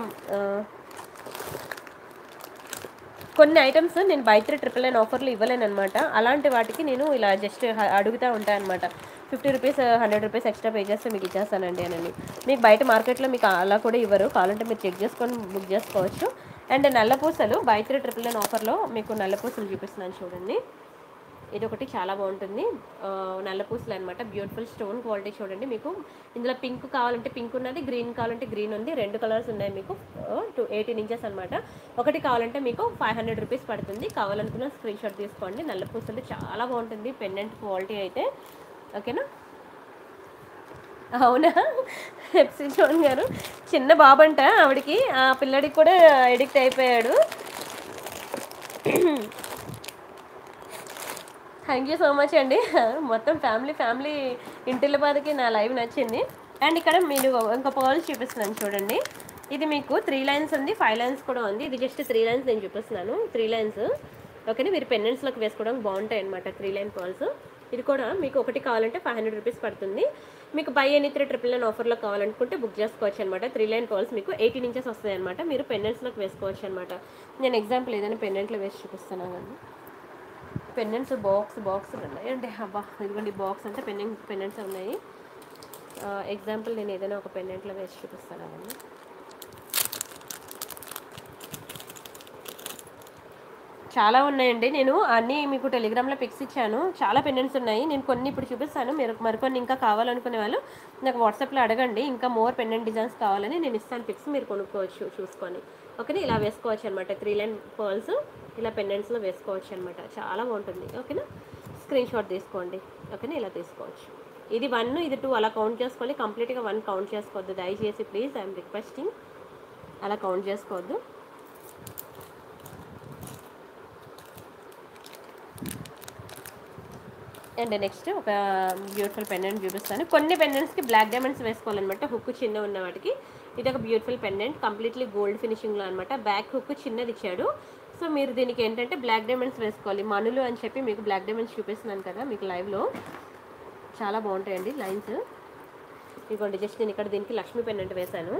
కొన్ని ఐటమ్స్ నేను బై త్రీ ట్రిపుల్ నైన్ ఆఫర్లు ఇవ్వలేను అనమాట, అలాంటి వాటికి నేను ఇలా జస్ట్ అడుగుతూ ఉంటాను అనమాట, fifty rupees hundred rupees extra pay చేస్తే మీకు ఇచ్చేస్తానండి అని. మీకు బయట మార్కెట్లో మీకు అలా కూడా ఇవ్వరు, కావాలంటే మీరు చెక్ చేసుకొని బుక్ చేసుకోవచ్చు. అండ్ నల్లపూసలు బై త్రీ ట్రిపుల్ నైన్ ఆఫర్లో మీకు నల్లపూసలు చూపిస్తున్నాను చూడండి, ఇది ఒకటి చాలా బాగుంటుంది, నల్లపూసలు అనమాట, బ్యూటిఫుల్ స్టోన్ క్వాలిటీ చూడండి. మీకు ఇందులో పింక్ కావాలంటే పింక్ ఉన్నది, గ్రీన్ కావాలంటే గ్రీన్ ఉంది, రెండు కలర్స్ ఉన్నాయి మీకు, టూ ఎయిటీన్ ఇంచెస్ అనమాట. ఒకటి కావాలంటే మీకు ఫైవ్ హండ్రెడ్ రూపీస్ పడుతుంది, కావాలనుకున్న స్క్రీన్ షాట్ తీసుకోండి. నల్లపూసలు చాలా బాగుంటుంది పెండెంట్ క్వాలిటీ అయితే, ఓకేనా. అవునా ఎఫ్సి జోన్ గారు, చిన్న బాబంట ఆవిడికి, ఆ పిల్లడికి కూడా ఎడిక్ట్ అయిపోయాడు. థ్యాంక్ యూ సో మచ్ అండి, మొత్తం ఫ్యామిలీ ఫ్యామిలీ ఇంటిల బాధకి నా లైవ్ నచ్చింది. అండ్ ఇక్కడ మీరు ఇంకా పర్ల్స్ చూపిస్తున్నాను చూడండి, ఇది మీకు త్రీ లైన్స్ ఉంది, ఫైవ్ లైన్స్ కూడా ఉంది, ఇది జస్ట్ త్రీ లైన్స్ నేను చూపిస్తున్నాను, త్రీ లైన్స్, ఓకేనా. మీరు పెండెంట్స్లోకి వేసుకోవడానికి బాగుంటాయి అనమాట త్రీ లైన్ పర్ల్స్. ఇది కూడా మీకు ఒకటి కావాలంటే ఫైవ్ హండ్రెడ్ రూపీస్ పడుతుంది, మీకు buy any three triple nine ఆఫర్లో కావాలనుకుంటే బుక్ చేసుకోవచ్చు అనమాట. త్రీ లైన్ పర్ల్స్ మీకు ఎయిటీన్ ఇంచెస్ వస్తాయి అనమాట, మీరు పెండెంట్స్లోకి వేసుకోవచ్చు అనమాట. నేను ఎగ్జాంపుల్ ఏదైనా పెండెంట్లో వేసి చూపిస్తున్నాను అండి, పెండెంట్స్ బాక్స్ బాక్స్ ఉన్నాయి అంటే అబ్బా ఇదిగోండి బాక్స్ అంటే పెండెంట్ పెండెంట్స్ ఉన్నాయి. ఎగ్జాంపుల్ నేను ఏదైనా ఒక పెండెంట్లో వేసి చూపిస్తాను అండి. చాలా ఉన్నాయండి, నేను అన్నీ మీకు టెలిగ్రామ్లో పిక్స్ ఇచ్చాను, చాలా పెండెంట్స్ ఉన్నాయి, నేను కొన్ని ఇప్పుడు చూపిస్తాను, మీరు మరికొన్ని ఇంకా కావాలనుకునే వాళ్ళు నాకు వాట్సాప్లో అడగండి, ఇంకా మోర్ పెండెంట్ డిజైన్స్ కావాలని నేను ఇస్తాను పిక్స్, మీరు కొనుక్కోవచ్చు చూసుకొని, ఓకేనా. ఇలా వేసుకోవచ్చు అనమాట, త్రీ లైన్ పర్ల్స్ ఇలా పెండెంట్స్లో వేసుకోవచ్చు అనమాట, చాలా బాగుంటుంది, ఓకేనా. స్క్రీన్ షాట్ తీసుకోండి, ఓకేనా, ఇలా తీసుకోవచ్చు. ఇది వన్ ఇది టూ అలా కౌంట్ చేసుకోవాలి, కంప్లీట్గా వన్ కౌంట్ చేసుకోవద్దు దయచేసి ప్లీజ్, ఐఎమ్ రిక్వెస్టింగ్, అలా కౌంట్ చేసుకోవద్దు. అండ్ నెక్స్ట్ ఒక బ్యూటిఫుల్ పెండెంట్ చూపిస్తాను, కొన్ని పెండెంట్స్కి బ్లాక్ డైమండ్స్ వేసుకోవాలన్నమాట, హుక్ చిన్న ఉన్న వాటికి ఇది ఒక బ్యూటిఫుల్ పెండెంట్, కంప్లీట్లీ గోల్డ్ ఫినిషింగ్లో అనమాట. బ్యాక్ హుక్ చిన్నది ఇచ్చాడు. సో మీరు దీనికి ఏంటంటే బ్లాక్ డైమండ్స్ వేసుకోవాలి. మనులు అని చెప్పి మీకు బ్లాక్ డైమండ్స్ చూపిస్తున్నాను కదా మీకు లైవ్లో, చాలా బాగుంటాయండి లైన్స్. ఇదిగోండి జస్ట్ నేను ఇక్కడ దీనికి లక్ష్మీ పెండెంట్ వేశాను.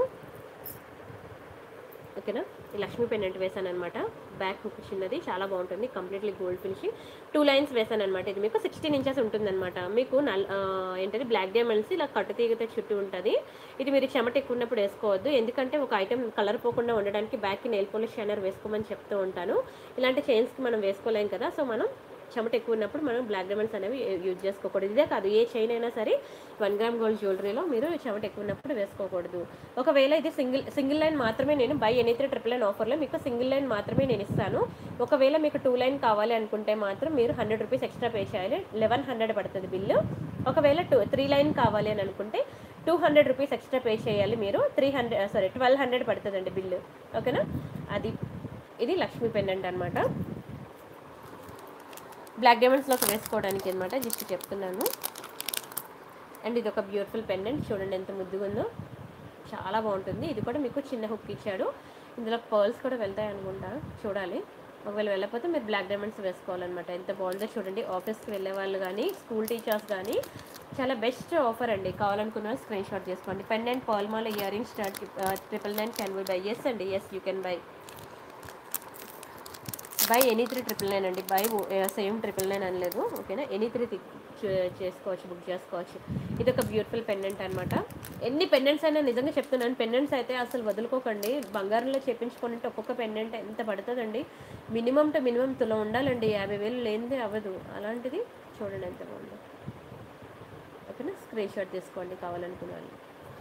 ఓకేనా, ఈ లక్ష్మీ పెండెంట్ వేసాను అనమాట. బ్యాక్ హుక్ చిన్నది, చాలా బాగుంటుంది, completely gold finishing. Two lines వేసాను అనమాట. ఇది మీకు సిక్స్టీన్ ఇంచెస్ ఉంటుందన్నమాట. మీకు నల్ ఏంటంటే బ్లాక్ డైమండ్స్ ఇలా కట్టు తీగితే చుట్టూ ఉంటుంది. ఇది మీరు చెమట ఎక్కువ ఉన్నప్పుడు వేసుకోవద్దు, ఎందుకంటే ఒక ఐటెం కలర్ పోకుండా ఉండడానికి బ్యాక్కి నెయిల్ పాలిష్ షైనర్ వేసుకోమని చెప్తూ ఉంటాను. ఇలాంటి చైన్స్కి మనం వేసుకోలేం కదా, సో మనం చెమట ఎక్కువ ఉన్నప్పుడు మనం బ్లాక్ డైమండ్స్ అనేవి యూజ్ చేసుకోకూడదు. ఇదే కాదు, ఏ చైన్ అయినా సరే వన్ గ్రామ్ గోల్డ్ జ్యువెలరీలో మీరు చెమట ఎక్కువ ఉన్నప్పుడు వేసుకోకూడదు. ఒకవేళ ఇది సింగిల్ సింగిల్ లైన్ మాత్రమే నేను buy any three triple line ఆఫర్లో మీకు సింగిల్ లైన్ మాత్రమే నేను ఇస్తాను. ఒకవేళ మీకు టూ లైన్ కావాలి అనుకుంటే మాత్రం మీరు హండ్రెడ్ రూపీస్ ఎక్స్ట్రా పే చేయాలి, లెవెన్ హండ్రెడ్ పడుతుంది బిల్లు. ఒకవేళ టూ త్రీ లైన్ కావాలి అని అనుకుంటే two hundred rupees extra pay చేయాలి మీరు, three hundred sorry twelve hundred పడుతుందండి బిల్లు. ఓకేనా, అది ఇది లక్ష్మీ పెండెంట్ అనమాట. బ్లాక్ డైమండ్స్లోకి వేసుకోవడానికి అనమాట, జస్ట్ చెప్తున్నాను. అండ్ ఇది ఒక బ్యూటిఫుల్ పెండెంట్, చూడండి ఎంత ముద్దుగా ఉందో, చాలా బాగుంటుంది. ఇది కూడా మీకు చిన్న హుక్ ఇచ్చాడు. ఇందులో పర్ల్స్ కూడా వెళ్తాయి అనుకుంటా, చూడాలి. ఒకవేళ వెళ్ళకపోతే మీరు బ్లాక్ డైమండ్స్ వేసుకోవాలన్నమాట. ఎంత బాగుందో చూడండి. ఆఫీస్కి వెళ్ళే వాళ్ళు కానీ స్కూల్ టీచర్స్ కానీ చాలా బెస్ట్ ఆఫర్ అండి. కావాలనుకున్న వాళ్ళు స్క్రీన్ షాట్ చేసుకోండి. పెండెంట్ పర్ల్మాల ear rings triple nine can buy buy. Yes అండి, yes you can buy buy any three triple nine అండి. బై సేమ్ ట్రిపుల్ నైన్ అనలేదు. ఓకేనా, ఎనీ త్రీ చేసుకోవచ్చు, బుక్ చేసుకోవచ్చు. ఇది ఒక బ్యూటిఫుల్ పెండెంట్ అనమాట. ఎన్ని పెండెంట్స్ అయినా నిజంగా చెప్తున్నాను, పెండెంట్స్ అయితే అసలు వదులుకోకండి. బంగారంలో చేపించుకుంటే ఒక్కొక్క పెండెంట్ ఎంత పడుతుందండి, మినిమం టు మినిమం తులం ఉండాలండి, యాభై వేలు లేనిదే అవ్వదు. అలాంటిది చూడండి ఎంత బాగుందో. ఓకేనా, స్క్రీన్ షాట్ తీసుకోండి కావాలనుకున్న వాళ్ళు.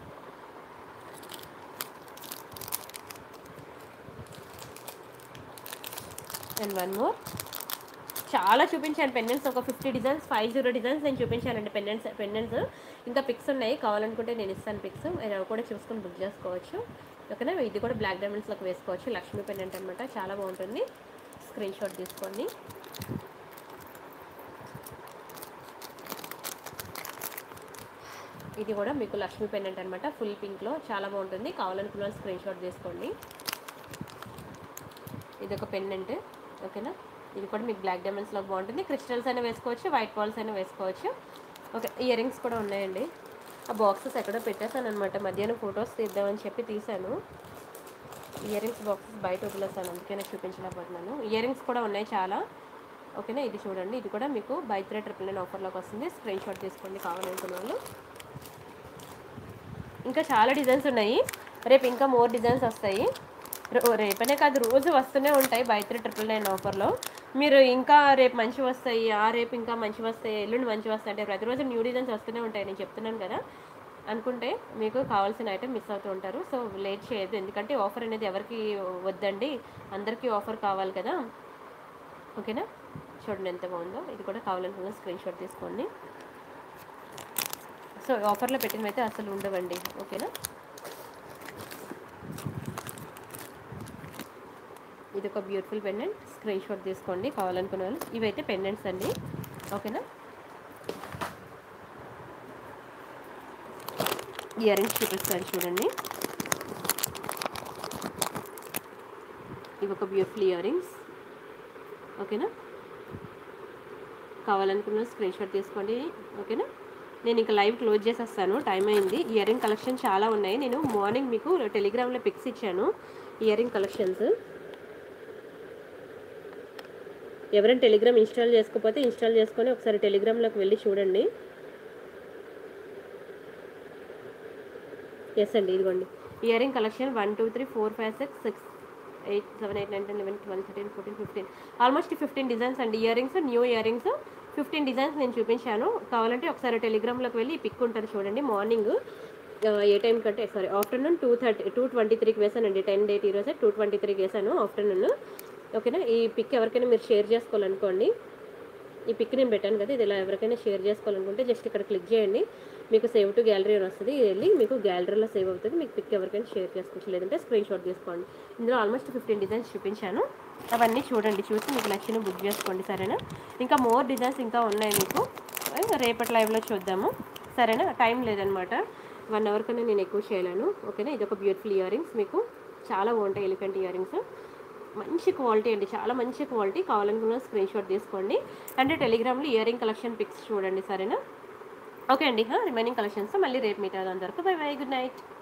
అండ్ వన్ మోర్, చాలా చూపించాను పెండెంట్స్, ఒక fifty designs five zero designs నేను చూపించానండి పెండెంట్స్ పెండెంట్స్ ఇంకా పిక్స్ ఉన్నాయి, కావాలనుకుంటే నేను ఇస్తాను పిక్స్, అవి కూడా చూసుకొని బుక్ చేసుకోవచ్చు. ఓకేనా, ఇది కూడా బ్లాక్ డైమండ్స్లోకి వేసుకోవచ్చు. లక్ష్మీ పెండెంట్ అనమాట, చాలా బాగుంటుంది. స్క్రీన్ షాట్ తీసుకోండి. ఇది కూడా మీకు లక్ష్మీ పెండెంట్ అనమాట, ఫుల్ పింక్లో, చాలా బాగుంటుంది. కావాలనుకున్న స్క్రీన్ షాట్ తీసుకోండి. ఇది ఒక పెండెంట్. ఓకేనా, ఇది కూడా మీకు బ్లాక్ డైమండ్స్లో బాగుంటుంది. క్రిస్టల్స్ అయినా వేసుకోవచ్చు, వైట్ బాల్స్ అయినా వేసుకోవచ్చు. ఓకే, ఇయర్ రింగ్స్ కూడా ఉన్నాయండి. ఆ బాక్సెస్ ఎక్కడో పెట్టేశాను అనమాట, మధ్యాహ్నం ఫొటోస్ తీద్దామని చెప్పి తీశాను. ఇయర్ రింగ్స్ బాక్సెస్ బయట వదిలేసాను, అందుకనే చూపించలేకపోతున్నాను. ఇయర్ రింగ్స్ కూడా ఉన్నాయి చాలా. ఓకేనా, ఇది చూడండి, ఇది కూడా మీకు బై త్రీ ట్రిపుల్ నైన్ ఆఫర్లోకి వస్తుంది. స్క్రీన్ షాట్ తీసుకోండి కావాలనుకున్న వాళ్ళు. ఇంకా చాలా డిజైన్స్ ఉన్నాయి, రేపు ఇంకా మోర్ డిజైన్స్ వస్తాయి. రేపనే కాదు, రోజు వస్తూనే ఉంటాయి బై త్రీ ట్రిపుల్ నైన్ ఆఫర్లో. మీరు ఇంకా రేపు మంచి వస్తాయి, ఆ రేపు ఇంకా మంచి వస్తాయి, ఎల్లుండి మంచి వస్తాయి అంటే ప్రతిరోజు న్యూ డిజైన్స్ వస్తూనే ఉంటాయి. నేను చెప్తున్నాను కదా, అనుకుంటే మీకు కావాల్సిన ఐటెం మిస్ అవుతూ ఉంటారు. సో లేట్ చేయొద్దు, ఎందుకంటే ఆఫర్ అనేది ఎవరికి వద్దండి, అందరికీ ఆఫర్ కావాలి కదా. ఓకేనా, చూడండి ఎంత బాగుందో. ఇది కూడా కావాలనుకున్న స్క్రీన్ షాట్ తీసుకోండి. సో ఆఫర్లో పెట్టినవి అయితే అసలు ఉండవండి. ఓకేనా, ఇది ఒక బ్యూటిఫుల్ పెండెంట్, స్క్రీన్ షాట్ తీసుకోండి కావాలనుకున్న వాళ్ళు. ఇవైతే పెండెంట్స్ అండి. ఓకేనా, ఇయర్ రింగ్స్ చూపిస్తారు చూడండి. ఇవి ఒక బ్యూటిఫుల్ ఇయర్ రింగ్స్. ఓకేనా, కావాలనుకున్న స్క్రీన్ షాట్ తీసుకోండి. ఓకేనా, నేను ఇంకా లైవ్ క్లోజ్ చేసేస్తాను, టైం అయింది. ఇయర్ రింగ్ కలెక్షన్ చాలా ఉన్నాయి. నేను మార్నింగ్ మీకు టెలిగ్రామ్లో పిక్స్ ఇచ్చాను ఇయర్ రింగ్ కలెక్షన్స్. ఎవరైనా టెలిగ్రామ్ ఇన్స్టాల్ చేసుకోకపోతే ఇన్స్టాల్ చేసుకొని ఒకసారి టెలిగ్రామ్లోకి వెళ్ళి చూడండి. ఎస్ అండి, ఇదిగోండి ear ring collection one two three four five six six eight seven eight nine ten eleven twelve thirteen fourteen fifteen almost fifteen designs అండి. Ear rings, new ear rings fifteen designs నేను చూపించాను. కావాలంటే ఒకసారి టెలిగ్రామ్లోకి వెళ్ళి pic ఉంటుంది చూడండి. Morning ఏ టైం కంటే sorry afternoon two thirty two twenty త్రీకి వేసానండి. టెన్ డేట్ ఈరోజు టూ ట్వంటీ త్రీకి వేసాను ఆఫ్టర్నూన్. ఓకేనా, ఈ పిక్ ఎవరికైనా మీరు షేర్ చేసుకోవాలనుకోండి, ఈ పిక్ నేను పెట్టాను కదా, ఇది ఇలా ఎవరికైనా షేర్ చేసుకోవాలనుకుంటే జస్ట్ ఇక్కడ క్లిక్ చేయండి, మీకు సేవ్ టు గ్యాలరీ అని వస్తుంది. వెళ్ళి మీకు గ్యాలరీలో సేవ్ అవుతుంది. మీకు పిక్ ఎవరికైనా షేర్ చేసుకోవచ్చు, లేదంటే స్క్రీన్ షాట్ తీసుకోండి. ఇందులో ఆల్మోస్ట్ ఫిఫ్టీన్ డిజైన్స్ చూపించాను, అవన్నీ చూడండి, చూసి మీకు నచ్చిన బుక్ చేసుకోండి. సరేనా, ఇంకా మోర్ డిజైన్స్ ఇంకా ఉన్నాయి మీకు, రేపటి లైవ్లో చూద్దాము. సరేనా, టైం లేదనమాట. వన్ అవర్ కన్నా నేను ఎక్కువ చేయలేను. ఓకేనా, ఇది ఒక బ్యూటిఫుల్ ఇయర్ రింగ్స్, మీకు చాలా బాగుంటాయి ఎలిఫెంట్ ఇయర్ రింగ్స్. మంచి క్వాలిటీ అండి, చాలా మంచి క్వాలిటీ. కావాలనుకున్న స్క్రీన్ షాట్ తీసుకోండి. అంటే టెలిగ్రామ్లో ఇయర్ రింగ్ కలెక్షన్ పిక్స్ చూడండి, సరేనా. ఓకే అండి, రిమైనింగ్ కలెక్షన్స్తో మళ్ళీ రేపు మీట్ అవుదాం. అందరికీ బై బై, గుడ్ నైట్.